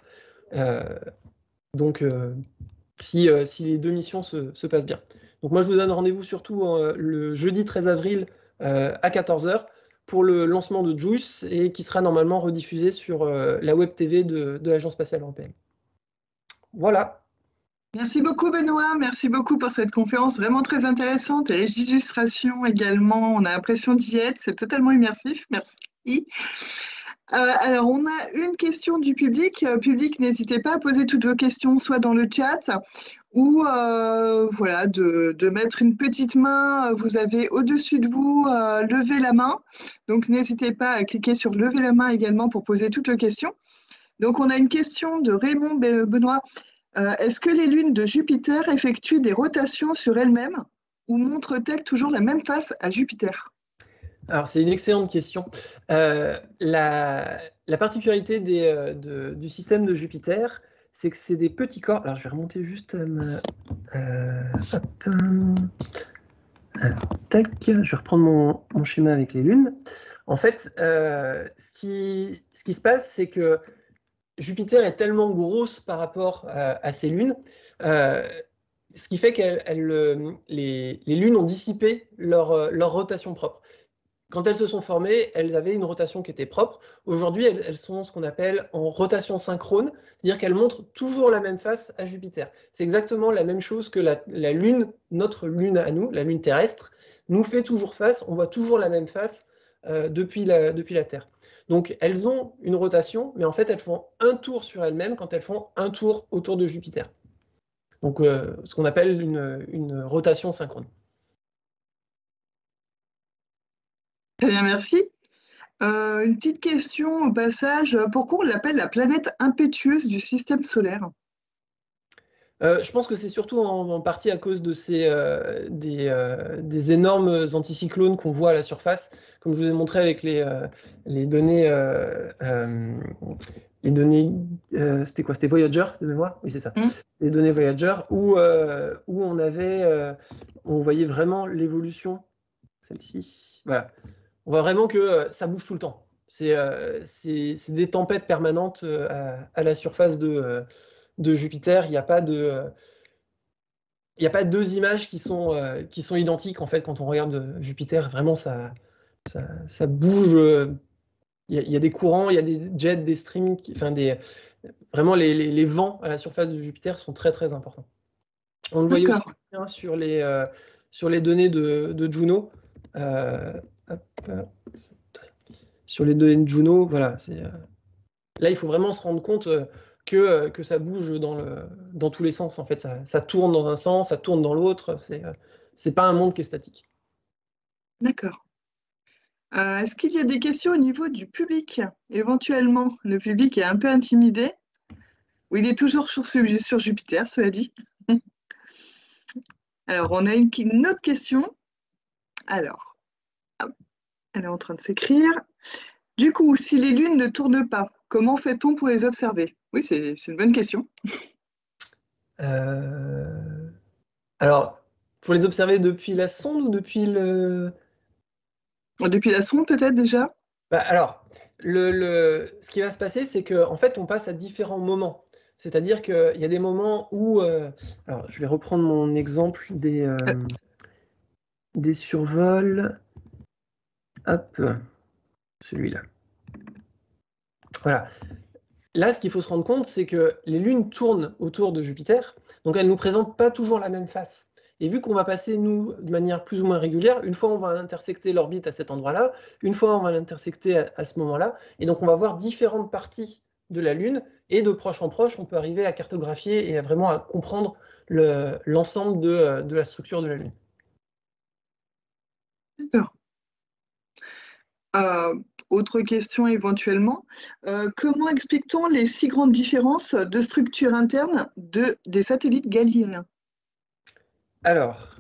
Donc si les 2 missions se passent bien. Donc moi je vous donne rendez-vous surtout le jeudi 13 avril à 14 h pour le lancement de JUICE et qui sera normalement rediffusé sur la web TV de l'Agence spatiale européenne. Voilà. Merci beaucoup Benoît, merci beaucoup pour cette conférence vraiment très intéressante et les illustrations également, on a l'impression d'y être, c'est totalement immersif, merci. Alors on a une question du public, n'hésitez pas à poser toutes vos questions soit dans le chat ou voilà, de mettre une petite main, vous avez au-dessus de vous lever la main, donc n'hésitez pas à cliquer sur lever la main également pour poser toutes vos questions. Donc on a une question de Raymond Benoît. Est-ce que les lunes de Jupiter effectuent des rotations sur elles-mêmes ou montrent-elles toujours la même face à Jupiter? Alors, c'est une excellente question. La particularité du système de Jupiter, c'est que c'est des petits corps. Alors, je vais remonter juste à ma... hop. Alors, tac, je vais reprendre mon schéma avec les lunes. En fait, ce qui se passe, c'est que Jupiter est tellement grosse par rapport à ses lunes, ce qui fait que les lunes ont dissipé leur rotation propre. Quand elles se sont formées, elles avaient une rotation qui était propre. Aujourd'hui, elles sont ce qu'on appelle en rotation synchrone, c'est-à-dire qu'elles montrent toujours la même face à Jupiter. C'est exactement la même chose que la Lune, notre Lune à nous, la Lune terrestre, nous fait toujours face, on voit toujours la même face depuis la Terre. Donc elles ont une rotation, mais en fait elles font un tour sur elles-mêmes quand elles font un tour autour de Jupiter. Donc ce qu'on appelle une rotation synchrone. Très bien, merci. Une petite question au passage, pourquoi on l'appelle la planète impétueuse du système solaire? Je pense que c'est surtout en partie à cause de des énormes anticyclones qu'on voit à la surface, comme je vous ai montré avec les données. C'était quoi? C'était Voyager de mémoire? Oui, c'est ça. Les données Voyager, où on voyait vraiment l'évolution. Celle-ci. Voilà. On voit vraiment que ça bouge tout le temps. C'est des tempêtes permanentes à la surface de Jupiter. Il n'y a pas deux images qui sont identiques en fait quand on regarde Jupiter. Vraiment, ça bouge. Il y a des courants, il y a des jets, des streams, vraiment les vents à la surface de Jupiter sont très très importants. On le voyait aussi D'accord. bien sur les données de Juno. Hop, sur les données de Juno, voilà. Là, il faut vraiment se rendre compte que ça bouge dans tous les sens. En fait, ça tourne dans un sens, ça tourne dans l'autre. C'est pas un monde qui est statique. D'accord. Est-ce qu'il y a des questions au niveau du public? Éventuellement, le public est un peu intimidé. Oui, il est toujours sur Jupiter, cela dit. Alors, on a une autre question. Alors, hop, elle est en train de s'écrire. Du coup, si les lunes ne tournent pas, comment fait-on pour les observer? Oui, c'est une bonne question. Alors, pour les observer depuis la sonde ou depuis le... Depuis la sonde, peut-être déjà? Bah, alors, ce qui va se passer, c'est qu'en fait, on passe à différents moments. C'est-à-dire qu'il y a des moments où... alors, je vais reprendre mon exemple des survols. Hop, celui-là. Voilà. Là, ce qu'il faut se rendre compte, c'est que les lunes tournent autour de Jupiter, donc elles ne nous présentent pas toujours la même face. Et vu qu'on va passer, nous, de manière plus ou moins régulière, une fois on va intersecter l'orbite à cet endroit-là, une fois on va l'intersecter à ce moment-là, et donc on va voir différentes parties de la Lune, et de proche en proche, on peut arriver à cartographier et à vraiment à comprendre l'ensemble de la structure de la Lune. D'accord. Euh, Autre question éventuellement. Comment explique-t-on les si grandes différences de structure interne des satellites galiléens? Alors,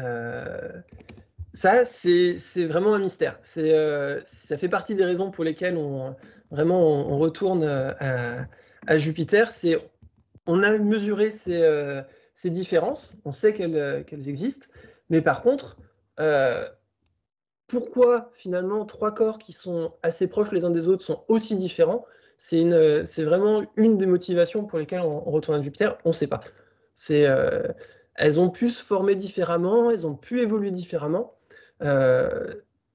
ça, c'est vraiment un mystère. Ça fait partie des raisons pour lesquelles on retourne à Jupiter. On a mesuré ces différences, on sait qu'elles existent, mais par contre, euh, pourquoi finalement trois corps qui sont assez proches les uns des autres sont aussi différents, c'est vraiment une des motivations pour lesquelles on retourne à Jupiter, on ne sait pas. C'est, euh, Elles ont pu se former différemment, elles ont pu évoluer différemment, euh,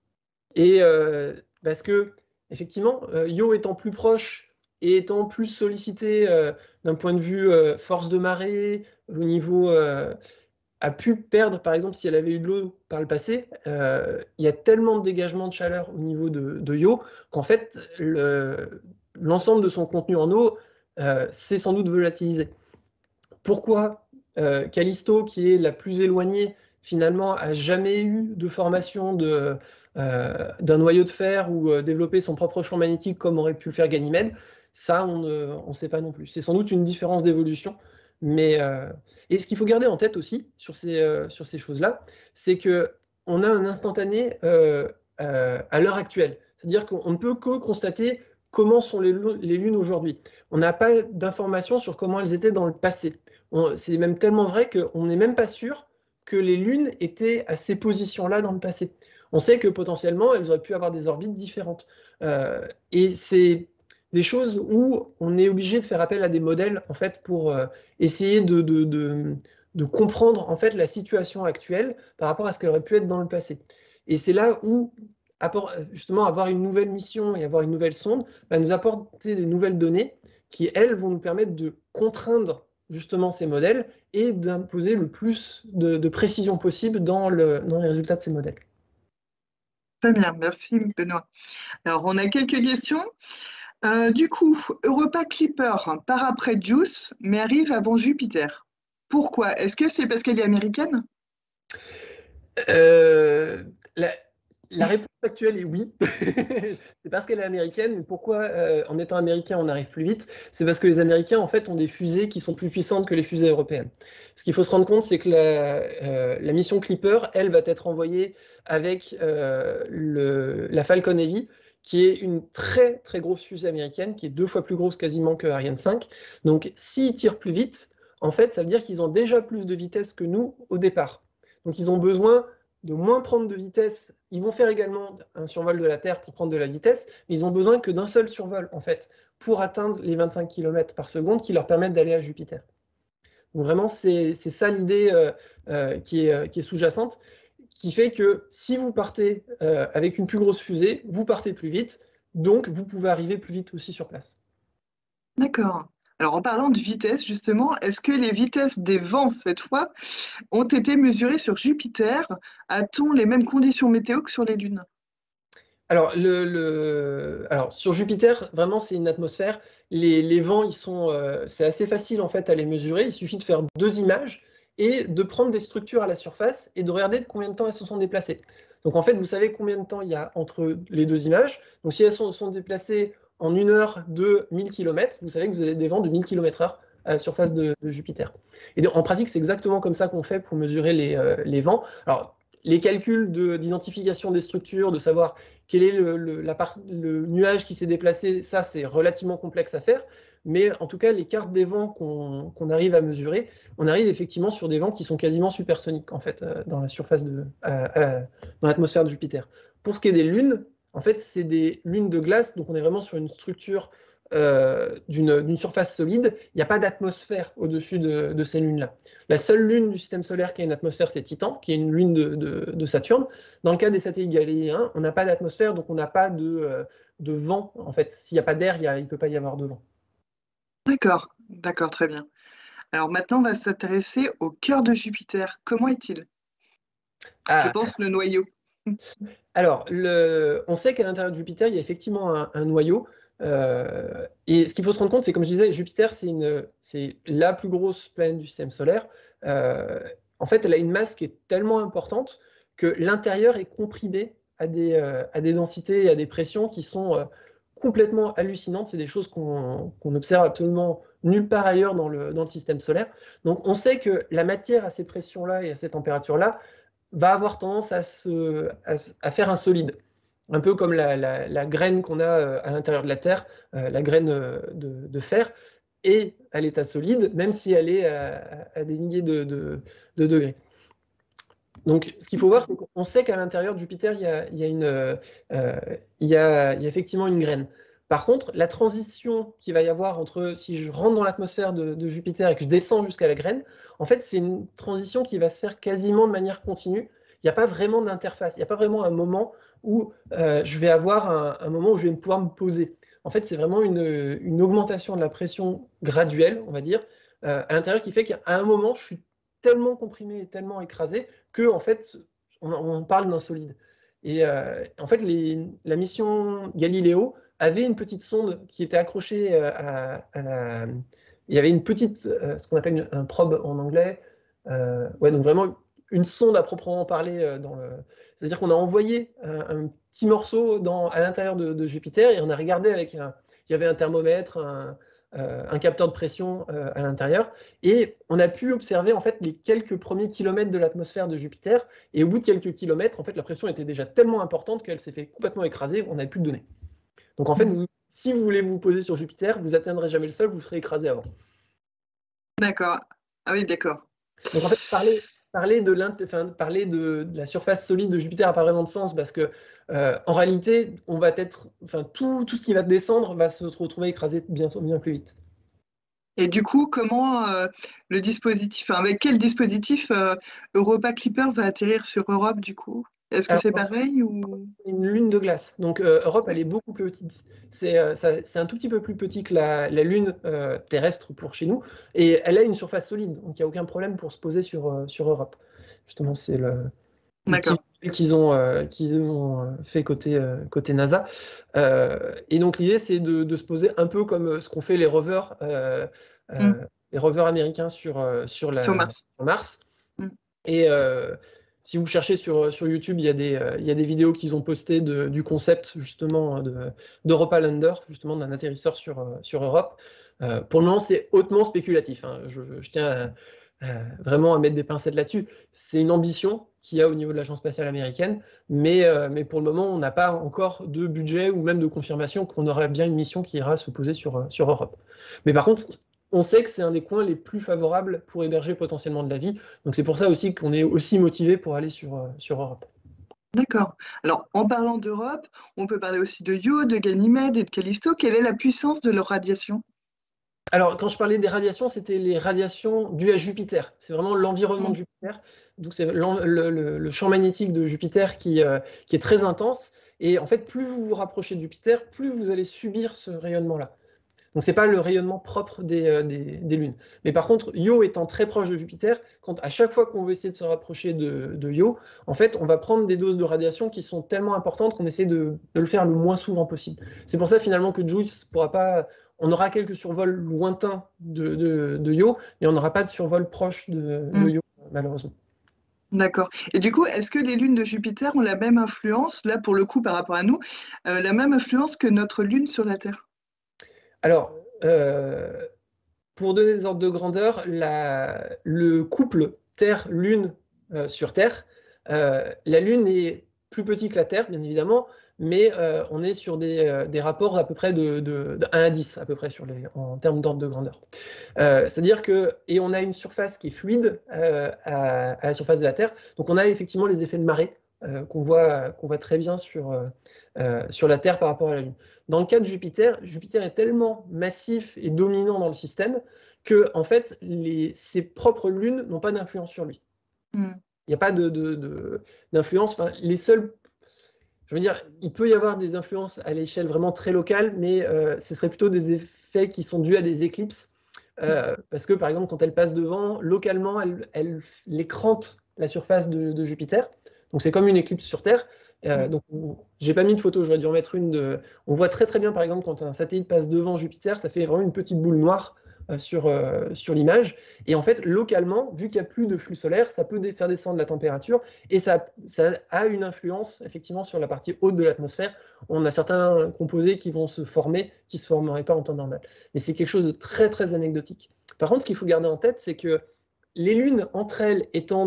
parce que effectivement, Io étant plus proche et étant plus sollicité d'un point de vue force de marée, au niveau a pu perdre, par exemple, si elle avait eu de l'eau par le passé, il y a tellement de dégagement de chaleur au niveau de Io qu'en fait, l'ensemble de son contenu en eau s'est sans doute volatilisé. Pourquoi Callisto, qui est la plus éloignée, finalement, a jamais eu de formation d'un noyau de fer ou développé son propre champ magnétique comme aurait pu le faire Ganymède, ça, on ne sait pas non plus. C'est sans doute une différence d'évolution. Et ce qu'il faut garder en tête aussi sur ces choses-là, c'est qu'on a un instantané à l'heure actuelle. C'est-à-dire qu'on ne peut que constater comment sont les lunes aujourd'hui. On n'a pas d'informations sur comment elles étaient dans le passé. C'est même tellement vrai qu'on n'est même pas sûr que les lunes étaient à ces positions-là dans le passé. On sait que potentiellement, elles auraient pu avoir des orbites différentes. Et c'est des choses où on est obligé de faire appel à des modèles en fait pour essayer de comprendre en fait la situation actuelle par rapport à ce qu'elle aurait pu être dans le passé. Et c'est là où justement avoir une nouvelle mission et avoir une nouvelle sonde va nous apporter des nouvelles données qui, elles, vont nous permettre de contraindre justement ces modèles et d'imposer le plus de précision possible dans les résultats de ces modèles. Très bien, merci Benoît. Alors, on a quelques questions. Du coup, Europa Clipper part après JUICE, mais arrive avant Jupiter. Pourquoi? Est-ce que c'est parce qu'elle est américaine? Euh, la, la réponse actuelle est oui. C'est parce qu'elle est américaine. Mais pourquoi, en étant américain, on arrive plus vite? C'est parce que les Américains, en fait, ont des fusées qui sont plus puissantes que les fusées européennes. Ce qu'il faut se rendre compte, c'est que la mission Clipper, elle, va être envoyée avec la Falcon Heavy, qui est une très très grosse fusée américaine, qui est 2 fois plus grosse quasiment que Ariane 5. Donc, s'ils tirent plus vite, en fait, ça veut dire qu'ils ont déjà plus de vitesse que nous au départ. Donc, ils ont besoin de moins prendre de vitesse. Ils vont faire également un survol de la Terre pour prendre de la vitesse, mais ils ont besoin que d'un seul survol, en fait, pour atteindre les 25 km par seconde qui leur permettent d'aller à Jupiter. Donc vraiment, c'est ça l'idée qui est sous-jacente, qui fait que si vous partez avec une plus grosse fusée, vous partez plus vite, donc vous pouvez arriver plus vite aussi sur place. D'accord. Alors, en parlant de vitesse, justement, est-ce que les vitesses des vents, cette fois, ont été mesurées sur Jupiter? A-t-on les mêmes conditions météo que sur les lunes? Alors, Alors, sur Jupiter, vraiment, c'est une atmosphère. Les vents, c'est assez facile en fait à les mesurer. Il suffit de faire 2 images et de prendre des structures à la surface et de regarder de combien de temps elles se sont déplacées. Donc, en fait, vous savez combien de temps il y a entre les 2 images. Donc, si elles sont déplacées en 1 heure de 1000 km, vous savez que vous avez des vents de 1000 km/h à la surface de Jupiter. Et en pratique, c'est exactement comme ça qu'on fait pour mesurer les vents. Alors, les calculs d'identification des structures, de savoir quel est le nuage qui s'est déplacé, ça c'est relativement complexe à faire, mais en tout cas les cartes des vents qu'on arrive à mesurer, on arrive effectivement sur des vents qui sont quasiment supersoniques en fait dans la surface dans l'atmosphère de Jupiter. Pour ce qui est des lunes, en fait c'est des lunes de glace, donc on est vraiment sur une structure d'une surface solide, il n'y a pas d'atmosphère au-dessus de ces lunes-là. La seule lune du système solaire qui a une atmosphère, c'est Titan, qui est une lune de Saturne. Dans le cas des satellites galiléens, on n'a pas d'atmosphère, donc on n'a pas de vent. En fait, s'il n'y a pas d'air, il ne peut pas y avoir de vent. D'accord, d'accord, très bien. Alors maintenant, on va s'intéresser au cœur de Jupiter. Comment est-il? Je Ah, pense le noyau. alors, on sait qu'à l'intérieur de Jupiter, il y a effectivement un noyau. Et ce qu'il faut se rendre compte, c'est comme je disais, Jupiter, c'est la plus grosse planète du système solaire. Euh, En fait, elle a une masse qui est tellement importante que l'intérieur est comprimé à des densités et à des pressions qui sont complètement hallucinantes. C'est des choses qu'on observe absolument nulle part ailleurs dans le système solaire. Donc, on sait que la matière à ces pressions-là et à ces températures-là va avoir tendance à faire un solide. Un peu comme la graine qu'on a à l'intérieur de la Terre, la graine de fer, est à l'état solide, même si elle est à des milliers de degrés. Donc, ce qu'il faut voir, c'est qu'on sait qu'à l'intérieur de Jupiter, il y a effectivement une graine. Par contre, la transition qu'il va y avoir entre si je rentre dans l'atmosphère de Jupiter et que je descends jusqu'à la graine, en fait, c'est une transition qui va se faire quasiment de manière continue. Il n'y a pas vraiment d'interface, il n'y a pas vraiment un moment où je vais avoir un moment où je vais pouvoir me poser. En fait, c'est vraiment une augmentation de la pression graduelle, on va dire, à l'intérieur qui fait qu'à un moment, je suis tellement comprimé et tellement écrasé que en fait, on parle d'un solide. Et en fait, la mission Galileo avait une petite sonde qui était accrochée il y avait une petite, ce qu'on appelle un probe en anglais. Ouais, donc vraiment une sonde à proprement parler C'est-à-dire qu'on a envoyé un petit morceau à l'intérieur de Jupiter et on a regardé il y avait un thermomètre, un capteur de pression à l'intérieur, et on a pu observer en fait les quelques premiers kilomètres de l'atmosphère de Jupiter, et au bout de quelques kilomètres, en fait, la pression était déjà tellement importante qu'elle s'est fait complètement écraser, on n'avait plus de données. Donc en fait, si vous voulez vous poser sur Jupiter, vous n'atteindrez jamais le sol, vous serez écrasé avant. D'accord. Ah oui, d'accord. Donc en fait, parler de la surface solide de Jupiter n'a pas vraiment de sens parce que en réalité, tout ce qui va descendre va se retrouver écrasé bien plus vite. Et du coup, comment le dispositif, enfin, avec quel dispositif Europa Clipper va atterrir sur Europe du coup? Est-ce que Alors, c'est pareil ou... c'est une lune de glace. Donc Europe, elle est beaucoup plus petite. C'est un tout petit peu plus petit que la lune terrestre pour chez nous. Et elle a une surface solide. Donc il n'y a aucun problème pour se poser sur Europe. Justement, c'est le petit D'accord. visuel qu'ils ont fait côté NASA. Et donc l'idée, c'est de se poser un peu comme ce qu'ont fait Mm. les rovers américains sur Sur Mars. Mars. Mm. Et si vous cherchez sur YouTube, il y a des vidéos qu'ils ont postées du concept justement d'Europa Lander, justement d'un atterrisseur sur Europe. Pour le moment, c'est hautement spéculatif, hein. Je tiens vraiment à mettre des pincettes là-dessus. C'est une ambition qu'il y a au niveau de l'Agence spatiale américaine, mais pour le moment, on n'a pas encore de budget ou même de confirmation qu'on aurait bien une mission qui ira se poser sur Europe. Mais par contre, on sait que c'est un des coins les plus favorables pour héberger potentiellement de la vie. Donc c'est pour ça aussi qu'on est aussi motivé pour aller sur Europe. D'accord. Alors, en parlant d'Europe, on peut parler aussi de Io, de Ganymède et de Callisto. Quelle est la puissance de leur radiation? Alors, quand je parlais des radiations, c'était les radiations dues à Jupiter. C'est vraiment l'environnement Mm. de Jupiter. Donc, c'est le champ magnétique de Jupiter qui est très intense. Et en fait, plus vous vous rapprochez de Jupiter, plus vous allez subir ce rayonnement-là. Donc c'est pas le rayonnement propre des lunes. Mais par contre, Io étant très proche de Jupiter, à chaque fois qu'on veut essayer de se rapprocher de Io, en fait, on va prendre des doses de radiation qui sont tellement importantes qu'on essaie de le faire le moins souvent possible. C'est pour ça finalement que JUICE pourra pas... On aura quelques survols lointains de Io, mais on n'aura pas de survol proche de Io, malheureusement. D'accord. Et du coup, est-ce que les lunes de Jupiter ont la même influence, là pour le coup par rapport à nous, la même influence que notre lune sur la Terre? Alors, pour donner des ordres de grandeur, le couple Terre-Lune sur Terre, la Lune est plus petite que la Terre, bien évidemment, mais on est sur des rapports à peu près de 1 à 10, à peu près en termes d'ordre de grandeur. C'est-à-dire que, et on a une surface qui est fluide à la surface de la Terre, donc on a effectivement les effets de marée qu'on voit très bien sur la Terre par rapport à la Lune. Dans le cas de Jupiter, Jupiter est tellement massif et dominant dans le système que, en fait, ses propres lunes n'ont pas d'influence sur lui. Il n'y a pas d'influence. Enfin, les seuls... Je veux dire, il peut y avoir des influences à l'échelle vraiment très locale, mais ce serait plutôt des effets qui sont dus à des éclipses. Parce que, par exemple, quand elle passe devant, localement, elle écrante la surface de Jupiter. Donc, c'est comme une éclipse sur Terre. Donc, j'ai pas mis de photo, j'aurais dû en mettre une. On voit très très bien, par exemple, quand un satellite passe devant Jupiter, ça fait vraiment une petite boule noire sur l'image. Et en fait, localement, vu qu'il n'y a plus de flux solaire, ça peut faire descendre la température et ça a une influence effectivement sur la partie haute de l'atmosphère. On a certains composés qui vont se former, qui ne se formeraient pas en temps normal. Mais c'est quelque chose de très très anecdotique. Par contre, ce qu'il faut garder en tête, c'est que les lunes entre elles étant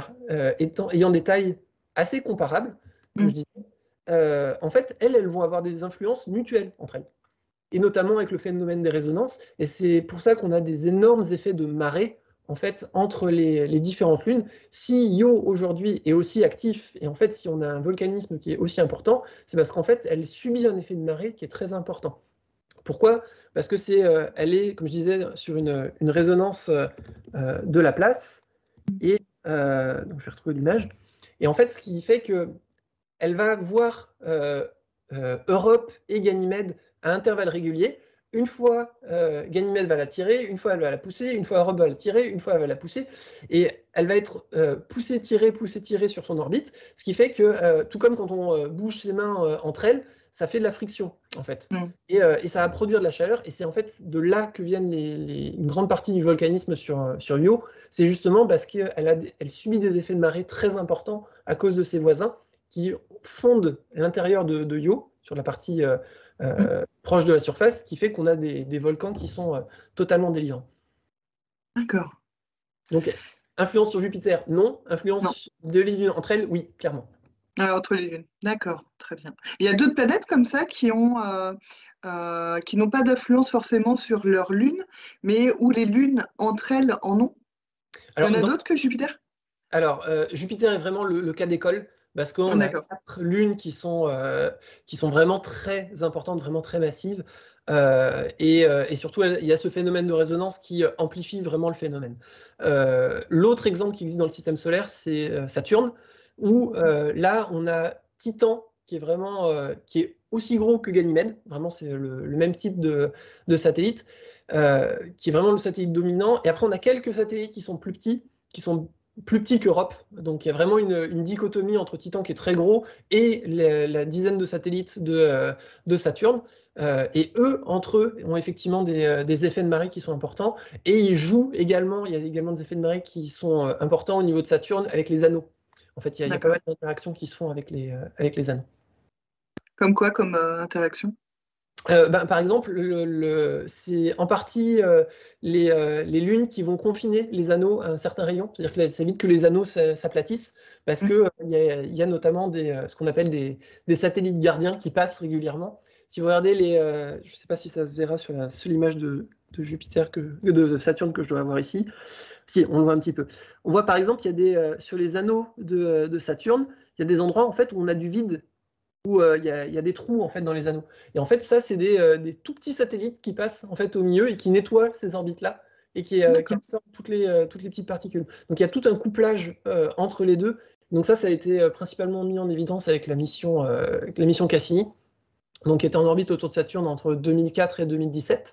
ayant des tailles assez comparables, comme je disais, en fait, elles vont avoir des influences mutuelles entre elles, et notamment avec le phénomène des résonances. Et c'est pour ça qu'on a des énormes effets de marée en fait, entre les différentes lunes. Si Io aujourd'hui est aussi actif, et en fait, si on a un volcanisme qui est aussi important, c'est parce qu'en fait, elle subit un effet de marée qui est très important. Pourquoi? Parce que elle est, comme je disais, sur une résonance de la place. Et donc, je vais retrouver l'image. Et en fait, ce qui fait que elle va voir Europe et Ganymède à intervalles réguliers. Une fois, Ganymède va la tirer, une fois, elle va la pousser, une fois, Europe va la tirer, une fois, elle va la pousser, et elle va être poussée, tirée sur son orbite, ce qui fait que, tout comme quand on bouge ses mains entre elles, ça fait de la friction, en fait. Et ça va produire de la chaleur, et c'est en fait de là que viennent une grande partie du volcanisme sur Io. C'est justement parce qu'elle subit des effets de marée très importants à cause de ses voisins, qui fondent l'intérieur de Io, sur la partie proche de la surface, qui fait qu'on a des volcans qui sont totalement délirants. D'accord. Donc, influence sur Jupiter, non. Influence de les lunes entre elles, oui, clairement. Entre les lunes, d'accord, très bien. Il y a d'autres planètes comme ça qui n'ont pas d'influence forcément sur leur lune, mais où les lunes entre elles en ont. Alors, il y en a d'autres que Jupiter? Alors, Jupiter est vraiment le cas d'école, parce qu'on a 4 lunes qui sont vraiment très importantes, vraiment très massives, et surtout, il y a ce phénomène de résonance qui amplifie vraiment le phénomène. L'autre exemple qui existe dans le système solaire, c'est Saturne, où là, on a Titan, qui est aussi gros que Ganymède, vraiment c'est le même type de satellite, qui est vraiment le satellite dominant, et après on a quelques satellites qui sont plus petits, qu'Europe. Donc il y a vraiment une dichotomie entre Titan qui est très gros et la dizaine de satellites de Saturne. Et eux, entre eux, ont effectivement des effets de marée qui sont importants. Et il y a également des effets de marée qui sont importants au niveau de Saturne avec les anneaux. En fait, il y a pas mal d'interactions qui se font avec les anneaux. Comme quoi, comme interaction? Par exemple, c'est en partie les lunes qui vont confiner les anneaux à un certain rayon, c'est-à-dire que ça évite que les anneaux s'aplatissent, parce qu'il y a notamment ce qu'on appelle des satellites gardiens qui passent régulièrement. Si vous regardez je ne sais pas si ça se verra sur la seule image de Jupiter, de Saturne que je dois avoir ici. Si, on le voit un petit peu. On voit par exemple, il y a sur les anneaux de Saturne, il y a des endroits en fait, où on a du vide, où il y a des trous en fait dans les anneaux. Et en fait, ça, c'est des tout petits satellites qui passent en fait au milieu et qui nettoient ces orbites-là et qui absorbent toutes les petites particules. Donc il y a tout un couplage entre les deux. Donc ça a été principalement mis en évidence avec la mission Cassini, donc qui était en orbite autour de Saturne entre 2004 et 2017.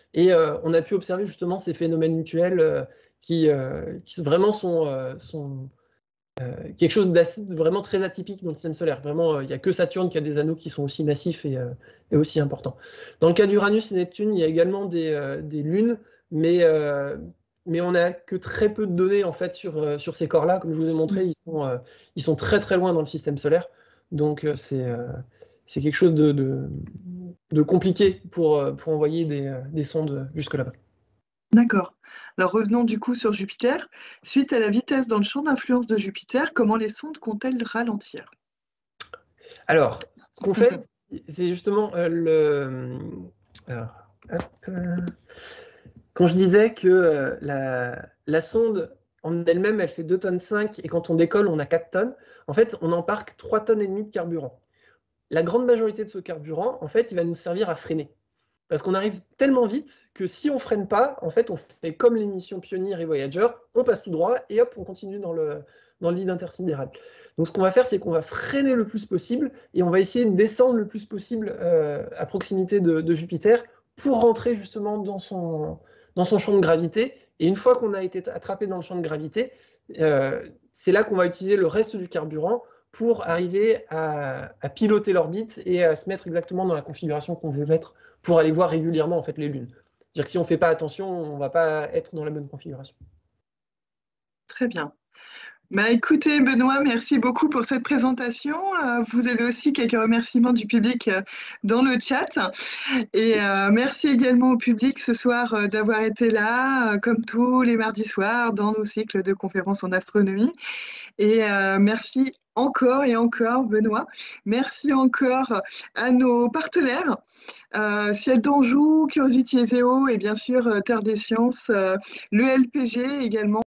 Et on a pu observer justement ces phénomènes mutuels qui vraiment sont quelque chose de vraiment très atypique dans le système solaire. Vraiment, il n'y a que Saturne qui a des anneaux qui sont aussi massifs et aussi importants. Dans le cas d'Uranus et Neptune, il y a également des lunes, mais on n'a que très peu de données en fait sur ces corps-là. Comme je vous ai montré, ils sont très très loin dans le système solaire. Donc c'est quelque chose de compliqué pour envoyer des sondes jusque là-bas. D'accord. Alors revenons du coup sur Jupiter. Suite à la vitesse dans le champ d'influence de Jupiter, comment les sondes comptent-elles ralentir? Alors, ce qu'on fait, c'est justement alors, quand je disais que la sonde en elle-même, elle fait 2,5 tonnes et quand on décolle, on a 4 tonnes. En fait, on embarque 3,5 tonnes de carburant. La grande majorité de ce carburant, en fait, il va nous servir à freiner. Parce qu'on arrive tellement vite que si on freine pas, en fait, on fait comme les missions Pioneer et Voyager, on passe tout droit et hop, on continue dans le vide intersidéral. Donc ce qu'on va faire, c'est qu'on va freiner le plus possible et on va essayer de descendre le plus possible à proximité de Jupiter pour rentrer justement dans son champ de gravité. Et une fois qu'on a été attrapé dans le champ de gravité, c'est là qu'on va utiliser le reste du carburant pour arriver à piloter l'orbite et à se mettre exactement dans la configuration qu'on veut mettre pour aller voir régulièrement en fait, les lunes. C'est-à-dire que si on ne fait pas attention, on ne va pas être dans la bonne configuration. Très bien. Bah, écoutez, Benoît, merci beaucoup pour cette présentation. Vous avez aussi quelques remerciements du public dans le chat. Et merci également au public ce soir d'avoir été là, comme tous les mardis soirs, dans nos cycles de conférences en astronomie. Et merci encore et encore, Benoît. Merci encore à nos partenaires, Ciel d'Anjou, Curiosity SEO et bien sûr Terre des Sciences, le LPG également.